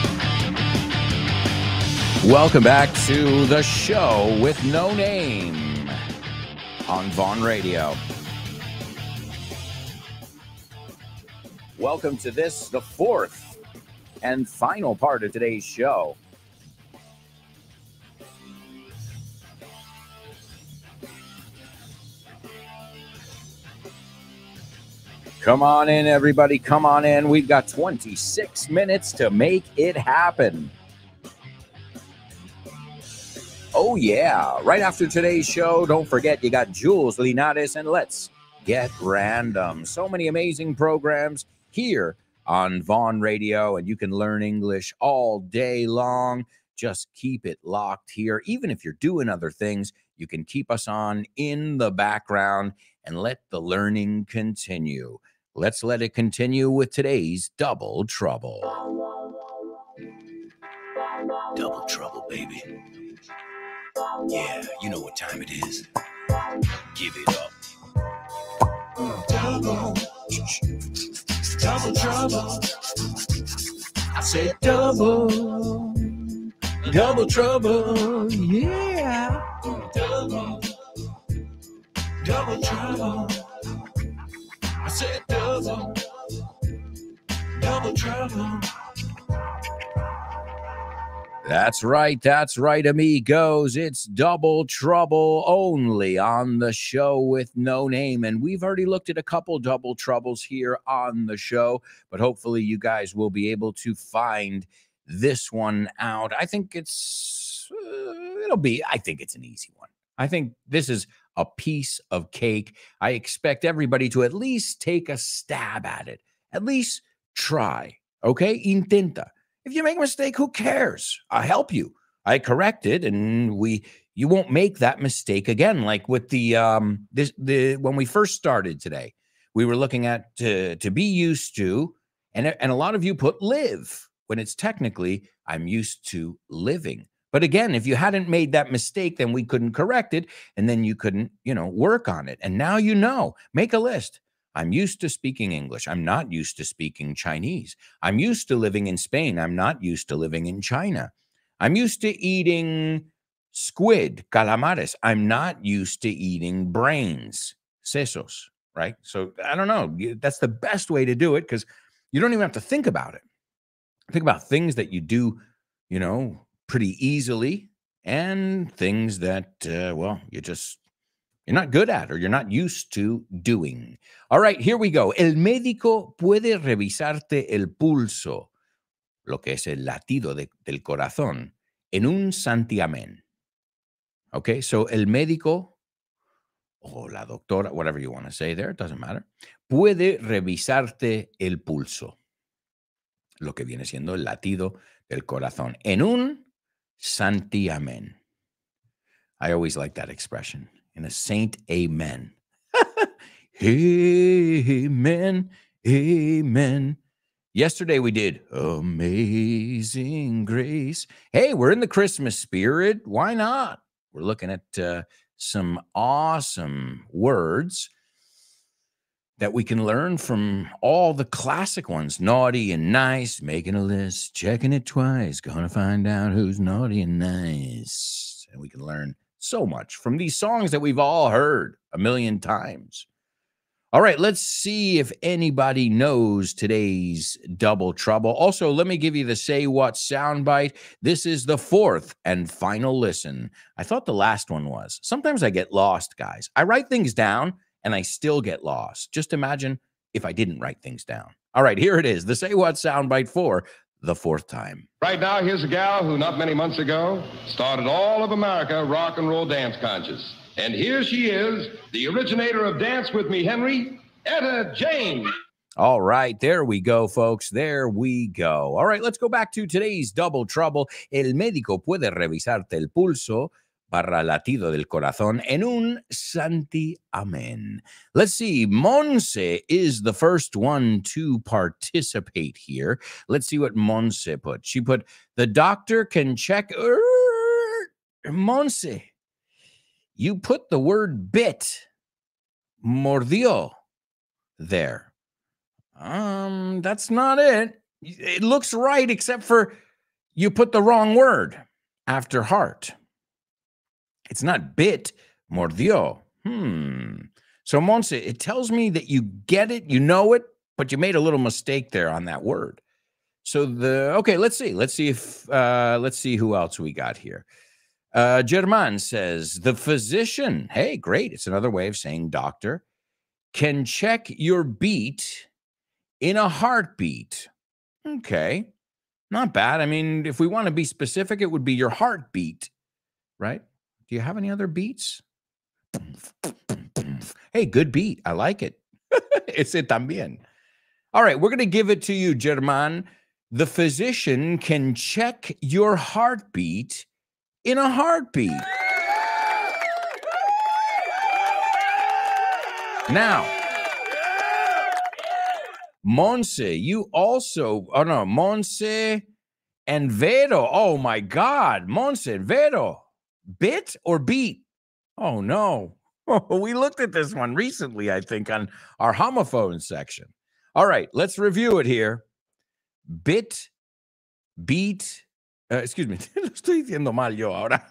Welcome back to the show with no name on Vaughn Radio. Welcome to this, the fourth and final part of today's show. Come on in, everybody. Come on in. We've got 26 minutes to make it happen. Oh, yeah. Right after today's show, don't forget you got Jules Linares and Let's Get Random. So many amazing programs here on Vaughn Radio, and you can learn English all day long. Just keep it locked here. Even if you're doing other things, you can keep us on in the background and let the learning continue. Let's let it continue with today's Double Trouble. Double trouble, baby. Yeah, you know what time it is. Give it up. Double trouble. I said double trouble. Yeah. Double trouble. I said double trouble. That's right, amigos. It's Double Trouble only on the show with no name. And we've already looked at a couple double troubles here on the show, but hopefully you guys will be able to find this one out. I think it's an easy one. I think this is a piece of cake. I expect everybody to at least take a stab at it. At least try. Okay? Intenta. If you make a mistake, who cares? I'll help you. I correct it, and you won't make that mistake again. Like with the when we first started today, we were looking at to be used to, and a lot of you put live when it's technically I'm used to living. But again, if you hadn't made that mistake, then we couldn't correct it, and then you couldn't, work on it. And now you know. Make a list. I'm used to speaking English. I'm not used to speaking Chinese. I'm used to living in Spain. I'm not used to living in China. I'm used to eating squid, calamares. I'm not used to eating brains, sesos, right? So I don't know. That's the best way to do it because you don't even have to think about it. Think about things that you do, pretty easily and things that, you just you're not good at or you're not used to doing. All right, here we go. El médico puede revisarte el pulso, lo que es el latido del corazón, en un santiamén. Okay, so el médico o la doctora, whatever you want to say there, it doesn't matter, puede revisarte el pulso, lo que viene siendo el latido del corazón, en un santiamén. I always like that expression. In a saint, amen. Amen, amen. Yesterday we did Amazing Grace. Hey, we're in the Christmas spirit. Why not? We're looking at some awesome words that we can learn from all the classic ones. Naughty and nice, making a list, checking it twice, gonna find out who's naughty and nice. And we can learn so much from these songs that we've all heard a million times. All right, let's see if anybody knows today's Double Trouble. Also, let me give you the Say What soundbite. This is the fourth and final listen. I thought the last one was. Sometimes I get lost, guys. I write things down and I still get lost. Just imagine if I didn't write things down. All right, here it is. The Say What soundbite for the fourth time. Right now, here's a gal who not many months ago started all of America rock and roll dance conscious. And here she is, the originator of Dance With Me, Henry, Etta James. All right, there we go, folks. There we go. All right, let's go back to today's Double Trouble. El médico puede revisarte el pulso barra latido del corazón en un santiamén. Let's see. Monse is the first one to participate here. Let's see what Monse put. She put, the doctor can check. Monse, you put the word bit, mordió, there. That's not it. It looks right, except for you put the wrong word after heart. It's not bit, mordió. So, Monse, it tells me that you get it, you know it, but you made a little mistake there on that word. So okay, let's see. Let's see who else we got here. German says, the physician, hey, great. It's another way of saying doctor, can check your beat in a heartbeat. Okay, not bad. I mean, if we want to be specific, it would be your heartbeat, right? Do you have any other beats? Hey, good beat. I like it. Ese también. All right, we're going to give it to you, German. The physician can check your heartbeat in a heartbeat. Now, Monse, you also, Monse and Vero. Oh my God, Monse and Vero. Bit or beat? Oh no. We looked at this one recently, I think, on our homophone section. All right, let's review it here. Bit, beat, excuse me, lo estoy diciendo mal yo ahora.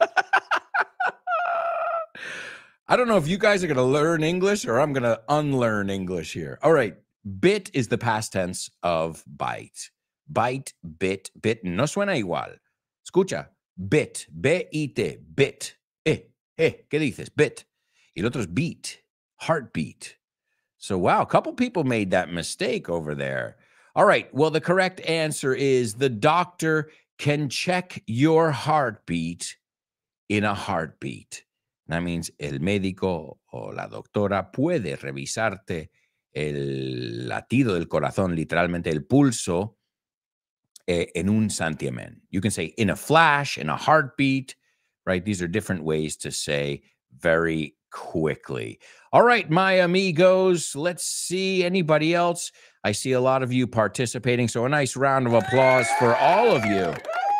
I don't know if you guys are going to learn English or I'm going to unlearn English here. All right, bit is the past tense of bite. Bite, bit, bitten. No suena igual. Escucha, bit, B-I-T, bit. ¿Qué dices? Bit. Y el otro es beat, heartbeat. So, wow, a couple people made that mistake over there. All right, well, the correct answer is the doctor can check your heartbeat in a heartbeat. That means el médico o la doctora puede revisarte el latido del corazón, literalmente el pulso, en un santiamén. You can say in a flash, in a heartbeat, right? These are different ways to say very quickly. All right, my amigos, let's see anybody else. I see a lot of you participating, so a nice round of applause for all of you.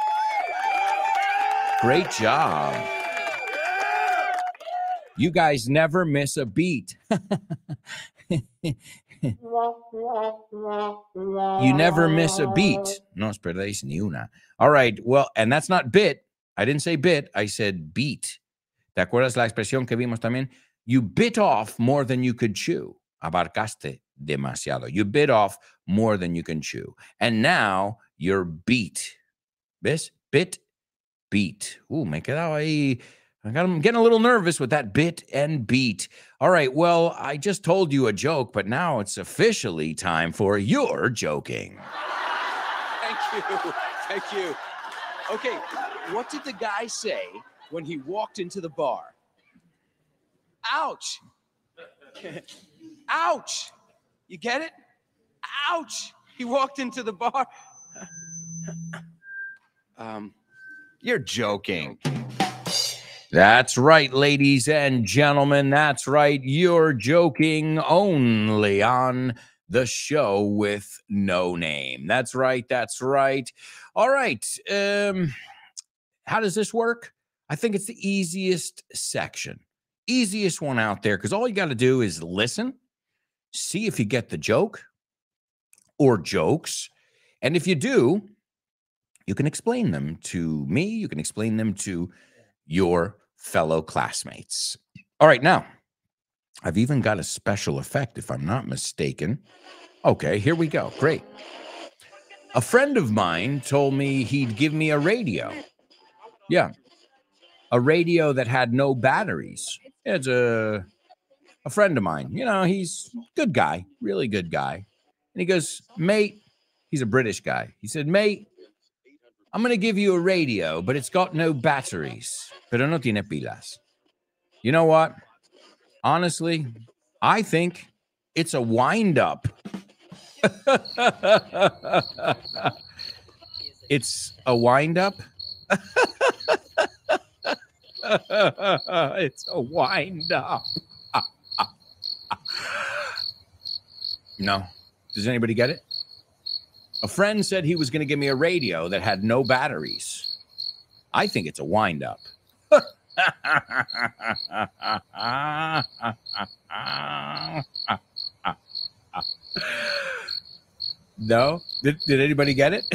Great job. You guys never miss a beat. You never miss a beat. No os perdéis ni una. All right, well, and that's not bit. I didn't say bit, I said beat. ¿Te acuerdas la expresión que vimos también? You bit off more than you could chew. Abarcaste demasiado. You bit off more than you can chew. And now you're beat. ¿Ves? Bit, beat. Me he quedado ahí I'm getting a little nervous with that bit and beat. All right, well, I just told you a joke, but now it's officially time for You're Joking. Thank you. Thank you. Okay, what did the guy say when he walked into the bar? Ouch. Ouch. You get it? Ouch. He walked into the bar. You're joking. That's right, ladies and gentlemen. That's right. You're joking only on the show with no name. That's right. That's right. All right. How does this work? I think it's the easiest section, easiest one out there, because all you got to do is listen, see if you get the joke or jokes. And if you do, you can explain them to me. You can explain them to your fellow classmates. All right, now, I've even got a special effect, if I'm not mistaken. Okay, here we go. Great. A friend of mine told me he'd give me a radio. Yeah, a radio that had no batteries. It's a friend of mine. You know, he's a good guy, really good guy. And he goes, mate, he's a British guy. He said, mate, I'm going to give you a radio, but it's got no batteries. Pero no tiene pilas. You know what? Honestly, I think it's a wind-up. It's a wind-up? It's a wind-up. No. Does anybody get it? A friend said he was going to give me a radio that had no batteries. I think it's a wind-up. No? Did anybody get it?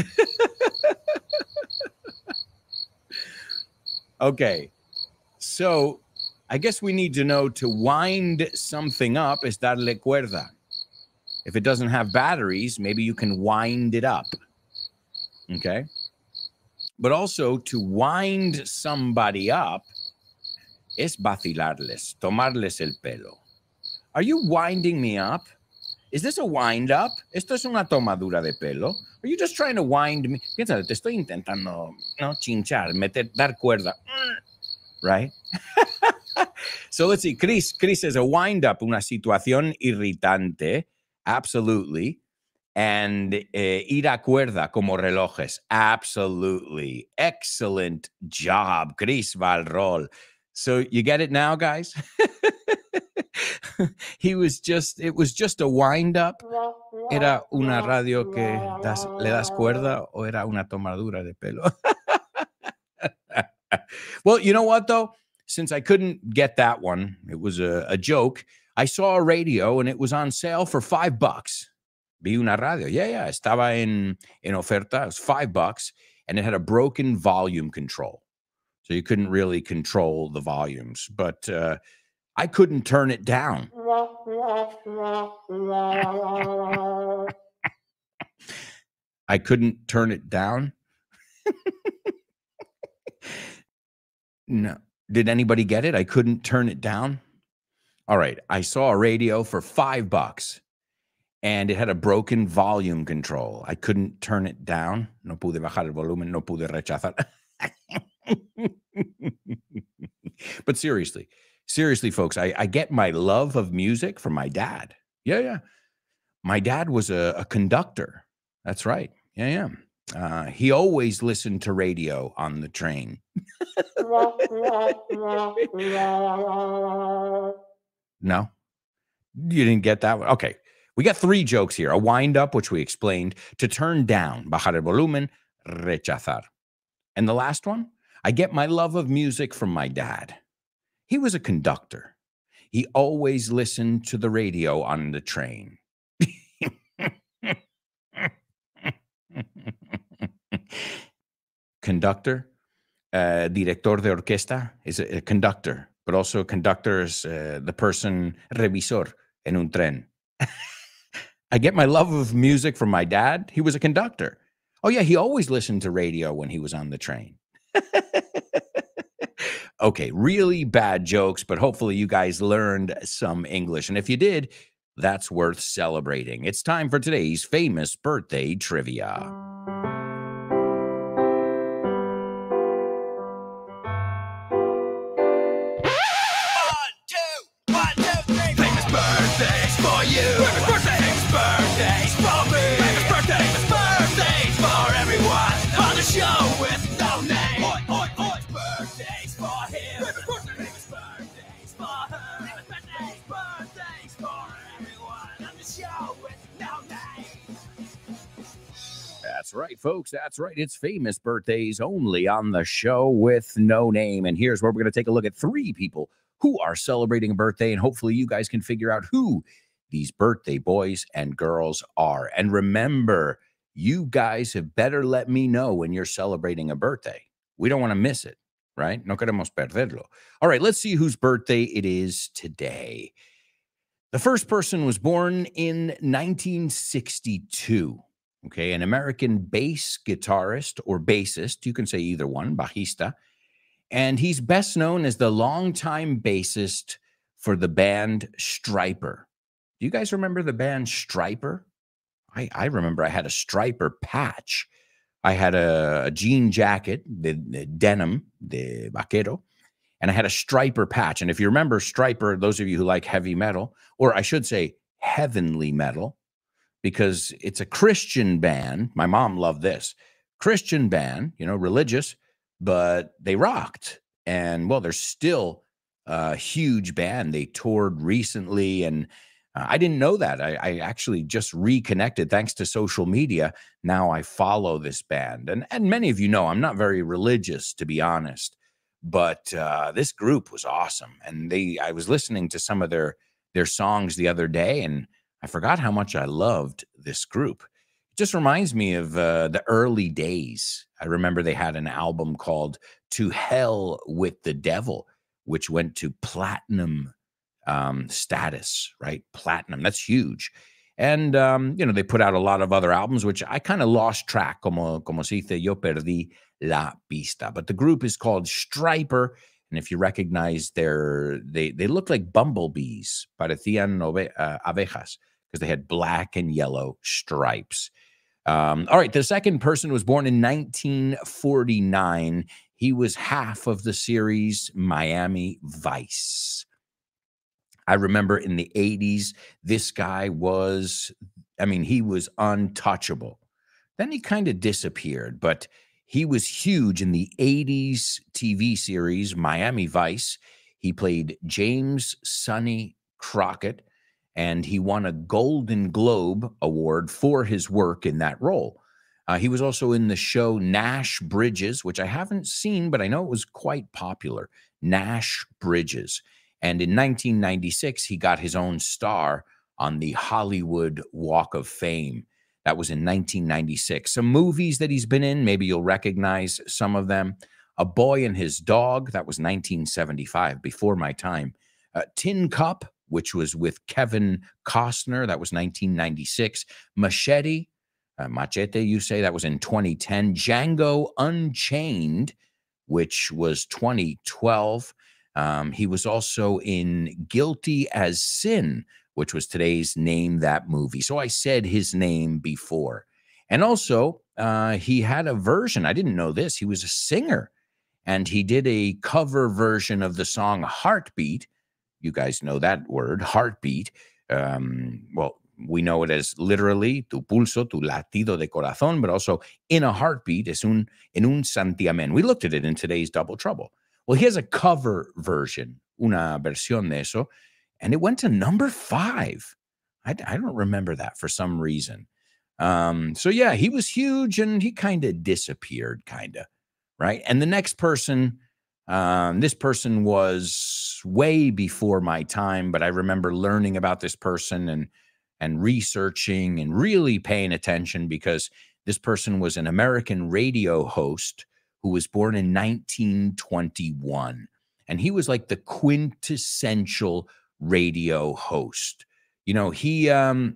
Okay. So I guess we need to know to wind something up is darle cuerda. If it doesn't have batteries, maybe you can wind it up. Okay? But also to wind somebody up es vacilarles, tomarles el pelo. Are you winding me up? Is this a wind up? ¿Esto es una tomadura de pelo? Are you just trying to wind me? Piensa, te estoy intentando, no, chinchar, meter, dar cuerda. Right? So let's see. Chris says a wind up, una situación irritante. Absolutely. And ir a cuerda como relojes. Absolutely. Excellent job. Chris Valrol. So you get it now, guys? It was just a wind up. Era una radio que le das cuerda o era una tomadura de pelo. Well, you know what, though? Since I couldn't get that one, it was a joke. I saw a radio and it was on sale for $5. Vi una radio. Yeah. Estaba en oferta. It was $5 and it had a broken volume control. So you couldn't really control the volumes, but I couldn't turn it down. I couldn't turn it down. No. Did anybody get it? I couldn't turn it down. All right. I saw a radio for $5 and it had a broken volume control. I couldn't turn it down. No pude bajar el volumen. No pude rechazar. But seriously, folks, I get my love of music from my dad. Yeah. My dad was a conductor. That's right. Yeah. He always listened to radio on the train. No? You didn't get that one? Okay. We got 3 jokes here. A wind up, which we explained. To turn down, bajar el volumen, rechazar. And the last one, I get my love of music from my dad. He was a conductor. He always listened to the radio on the train. Conductor, director de orquesta is a conductor, but also conductor is the person revisor en un tren. I get my love of music from my dad. He was a conductor. Oh, yeah, he always listened to radio when he was on the train. Okay, really bad jokes, but hopefully you guys learned some English. And if you did, that's worth celebrating. It's time for today's famous birthday trivia. Famous birthdays for you. Famous birthdays for me. Famous birthdays for everyone on the show with no name. Famous birthdays for him. Famous birthdays for her. Famous birthdays for everyone on the show with no name. That's right, folks. That's right. It's famous birthdays only on the show with no name. And here's where we're going to take a look at 3 people who are celebrating a birthday. And hopefully you guys can figure out who these birthday boys and girls are. And remember, you guys have better let me know when you're celebrating a birthday. We don't want to miss it, right? No queremos perderlo. All right, let's see whose birthday it is today. The first person was born in 1962. Okay, an American bass guitarist or bassist. You can say either one, bajista. And he's best known as the longtime bassist for the band Stryper. Do you guys remember the band Stryper? I remember I had a Stryper patch. I had a jean jacket, the denim, the vaquero, and I had a Stryper patch. And if you remember Stryper, those of you who like heavy metal, or I should say heavenly metal, because it's a Christian band. My mom loved this. Christian band, religious, but they rocked. And, well, they're still a huge band. They toured recently, and I didn't know that. I actually just reconnected thanks to social media. Now I follow this band. And many of you know I'm not very religious, to be honest. But this group was awesome. And I was listening to some of their songs the other day, and I forgot how much I loved this group. It just reminds me of the early days. I remember they had an album called To Hell with the Devil, which went to platinum status, right? Platinum, that's huge. And, they put out a lot of other albums, which I kind of lost track, como se dice, yo perdí la pista. But the group is called Stryper. And if you recognize they look like bumblebees, parecían abejas, because they had black and yellow stripes. All right, the second person was born in 1949. He was half of the series Miami Vice. I remember in the 80s, this guy he was untouchable. Then he kind of disappeared, but he was huge in the 80s TV series Miami Vice. He played James Sonny Crockett, and he won a Golden Globe Award for his work in that role. He was also in the show Nash Bridges, which I haven't seen, but I know it was quite popular. Nash Bridges. And in 1996, he got his own star on the Hollywood Walk of Fame. That was in 1996. Some movies that he's been in, maybe you'll recognize some of them. A Boy and His Dog, that was 1975, before my time. Tin Cup, which was with Kevin Costner, that was 1996. Machete, you say, that was in 2010. Django Unchained, which was 2012. He was also in Guilty as Sin, which was today's Name That Movie. So I said his name before. And also, he had a version. I didn't know this. He was a singer, and he did a cover version of the song Heartbeat. You guys know that word, heartbeat. Well, we know it as literally tu pulso, tu latido de corazón, but also in a heartbeat, en un santiamén. We looked at it in today's Double Trouble. Well, he has a cover version, una versión de eso, and it went to number 5. I don't remember that for some reason. So yeah, he was huge, and he kind of disappeared, right? And the next person, this person was way before my time, but I remember learning about this person and researching and really paying attention, because this person was an American radio host who was born in 1921. And he was like the quintessential radio host. He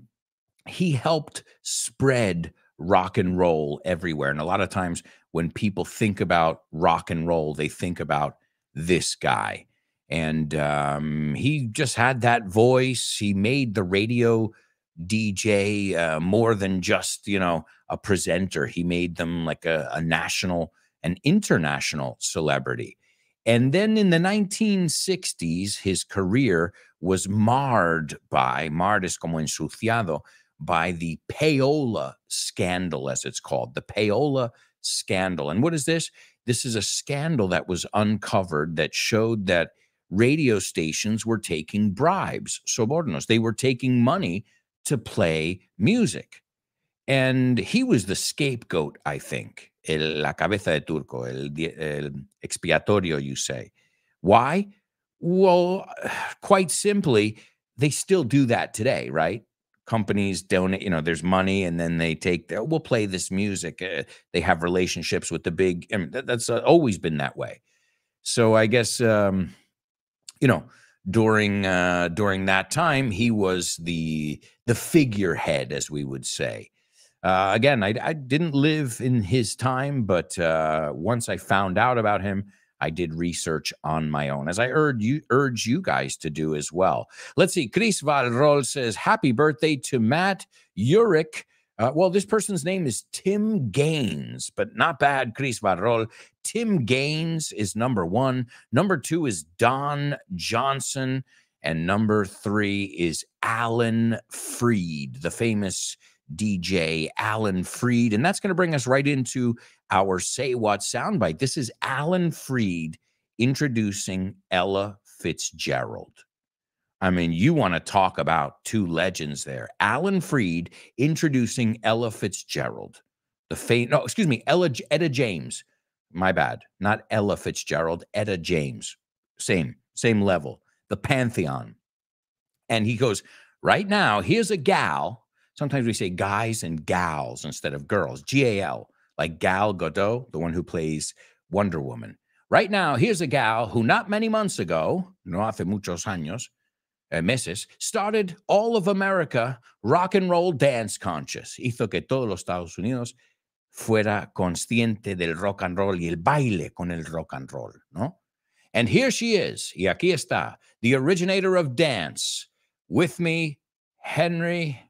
helped spread rock and roll everywhere. And a lot of times when people think about rock and roll, they think about this guy. And he just had that voice. He made the radio DJ more than just, a presenter. He made them like a national and international celebrity. And then in the 1960s, his career was marred es como ensuciado, by the payola scandal, as it's called, the payola scandal. And what is this? This is a scandal that was uncovered that showed that radio stations were taking bribes, sobornos. They were taking money to play music. And he was the scapegoat, I think, la cabeza de turco, el expiatorio, you say. Why? Well, quite simply, they still do that today, right? Companies donate, there's money, and then they we'll play this music. They have relationships with the big, that's always been that way. So I guess, during that time, he was the figurehead, as we would say. Again, I didn't live in his time, but once I found out about him, I did research on my own, as I urge you guys to do as well. Let's see. Chris Valrol says, happy birthday to Matt Urick. Well, this person's name is Tim Gaines, but not bad, Chris Valrol. Tim Gaines is number 1. Number 2 is Don Johnson. And number 3 is Alan Freed, the famous DJ Alan Freed. And that's going to bring us right into our Say What soundbite. This is Alan Freed introducing Ella Fitzgerald. I mean, you want to talk about two legends there. Alan Freed introducing Ella Fitzgerald. Etta James. My bad. Not Ella Fitzgerald, Etta James. Same level. The Pantheon. And he goes, right now, here's a gal. Sometimes we say guys and gals instead of girls. G-A-L, like Gal Gadot, the one who plays Wonder Woman. Right now, here's a gal who not many months ago, no hace muchos años, meses, started all of America rock and roll dance conscious. Hizo que todos los Estados Unidos fuera consciente del rock and roll y el baile con el rock and roll, ¿no? And here she is, y aquí está, the originator of dance. With me, Henry,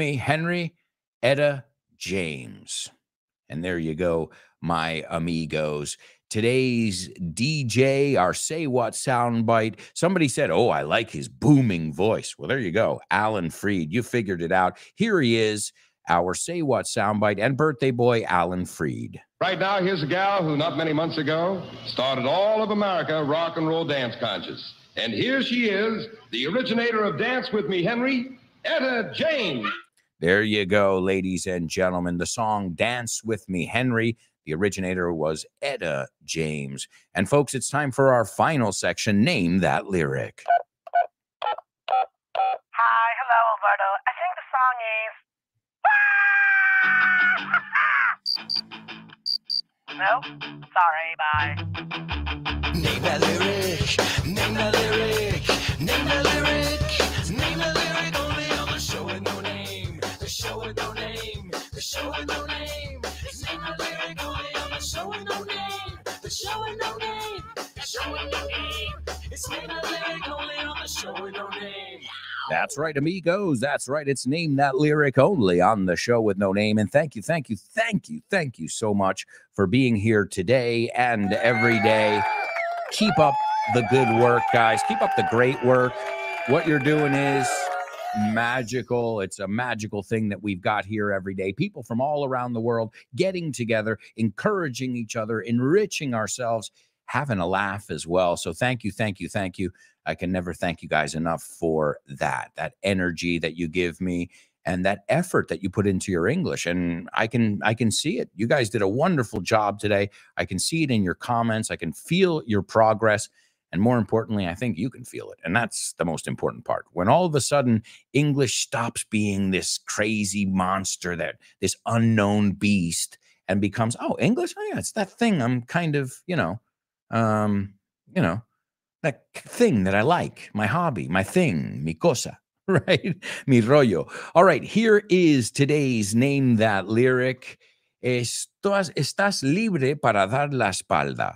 Etta James. And there you go, my amigos. Today's DJ, our Say What soundbite. Somebody said, oh, I like his booming voice. Well, there you go. Alan Freed, you figured it out. Here he is, our Say What soundbite and birthday boy, Alan Freed. Right now, here's a gal who not many months ago started all of America rock and roll dance conscious. And here she is, the originator of Dance With Me, Henry, Etta James. There you go, ladies and gentlemen. The song Dance With Me, Henry. The originator was Etta James. And folks, it's time for our final section, Name That Lyric. Hi, hello, Alberto. I think the song is... No? Sorry, bye. Name that lyric, name that lyric, name that lyric, name that lyric only on the show with no name, the show with no name, the show with no name. Name that lyric only on the show with no name, the show with no name, the show with no name. It's name that lyric only on the show with no name. That's right, amigos. That's right. It's Name That Lyric only on the show with no name. And thank you so much for being here today and every day. Keep up the good work, guys. Keep up the great work. What you're doing is magical. It's a magical thing that we've got here every day. People from all around the world getting together, encouraging each other, enriching ourselves, having a laugh as well. So thank you. I can never thank you guys enough for that energy that you give me and that effort that you put into your English. And I can see it. You guys did a wonderful job today. I can see it in your comments. I can feel your progress. And more importantly, I think you can feel it. And that's the most important part. When all of a sudden English stops being this crazy monster, this unknown beast, and becomes, oh, English? Oh yeah, it's that thing I'm kind of, that thing that I like, my hobby, my thing, mi cosa, right? Mi rollo. All right, here is today's Name That Lyric. Estás libre para dar la espalda.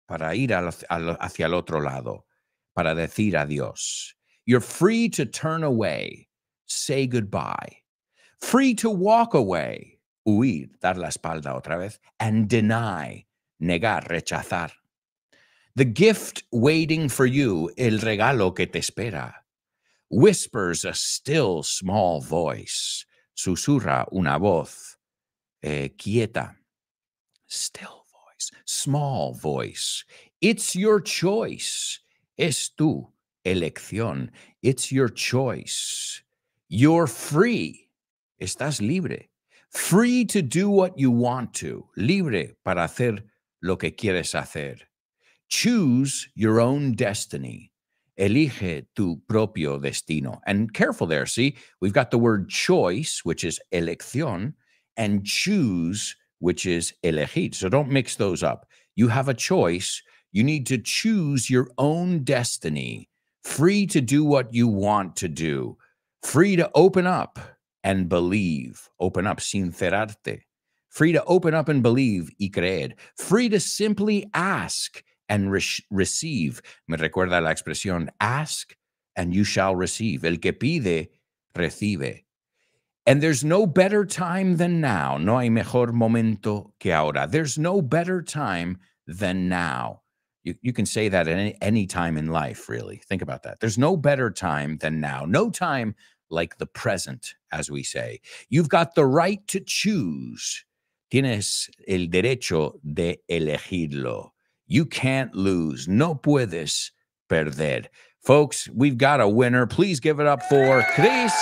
para ir hacia el otro lado, para decir adiós. You're free to turn away, say goodbye. Free to walk away, huir, dar la espalda otra vez, and deny, negar, rechazar. The gift waiting for you, el regalo que te espera. Whispers a still small voice, susurra una voz quieta. Still voice, small voice. It's your choice. Es tu elección. It's your choice. You're free. Estás libre. Free to do what you want to. Libre para hacer lo que quieres hacer. Choose your own destiny. Elige tu propio destino. And careful there, see, we've got the word choice, which is elección, and choose, which is elegir. So don't mix those up. You have a choice. You need to choose your own destiny. Free to do what you want to do. Free to open up and believe. Open up, sincerarte. Free to open up and believe y creer. Free to simply ask and receive. Me recuerda la expresión, ask and you shall receive. El que pide, recibe. And there's no better time than now. No hay mejor momento que ahora. There's no better time than now. You can say that at any time in life, really. Think about that. There's no better time than now. No time like the present, as we say. You've got the right to choose. Tienes el derecho de elegirlo. You can't lose. No puedes perder. Folks, we've got a winner. Please give it up for Chris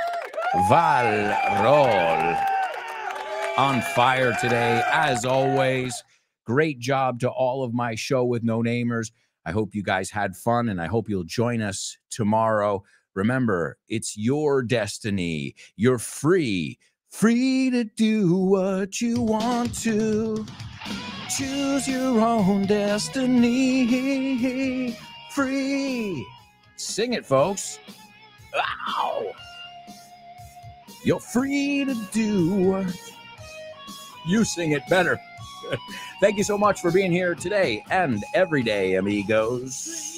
Valrol. On fire today, as always. Great job to all of my show with no-namers. I hope you guys had fun, and I hope you'll join us tomorrow. Remember, it's your destiny. You're free. Free to do what you want to. Choose your own destiny. Free. Sing it, folks. Wow. You're free to do what you sing it better. Thank you so much for being here today and every day, amigos.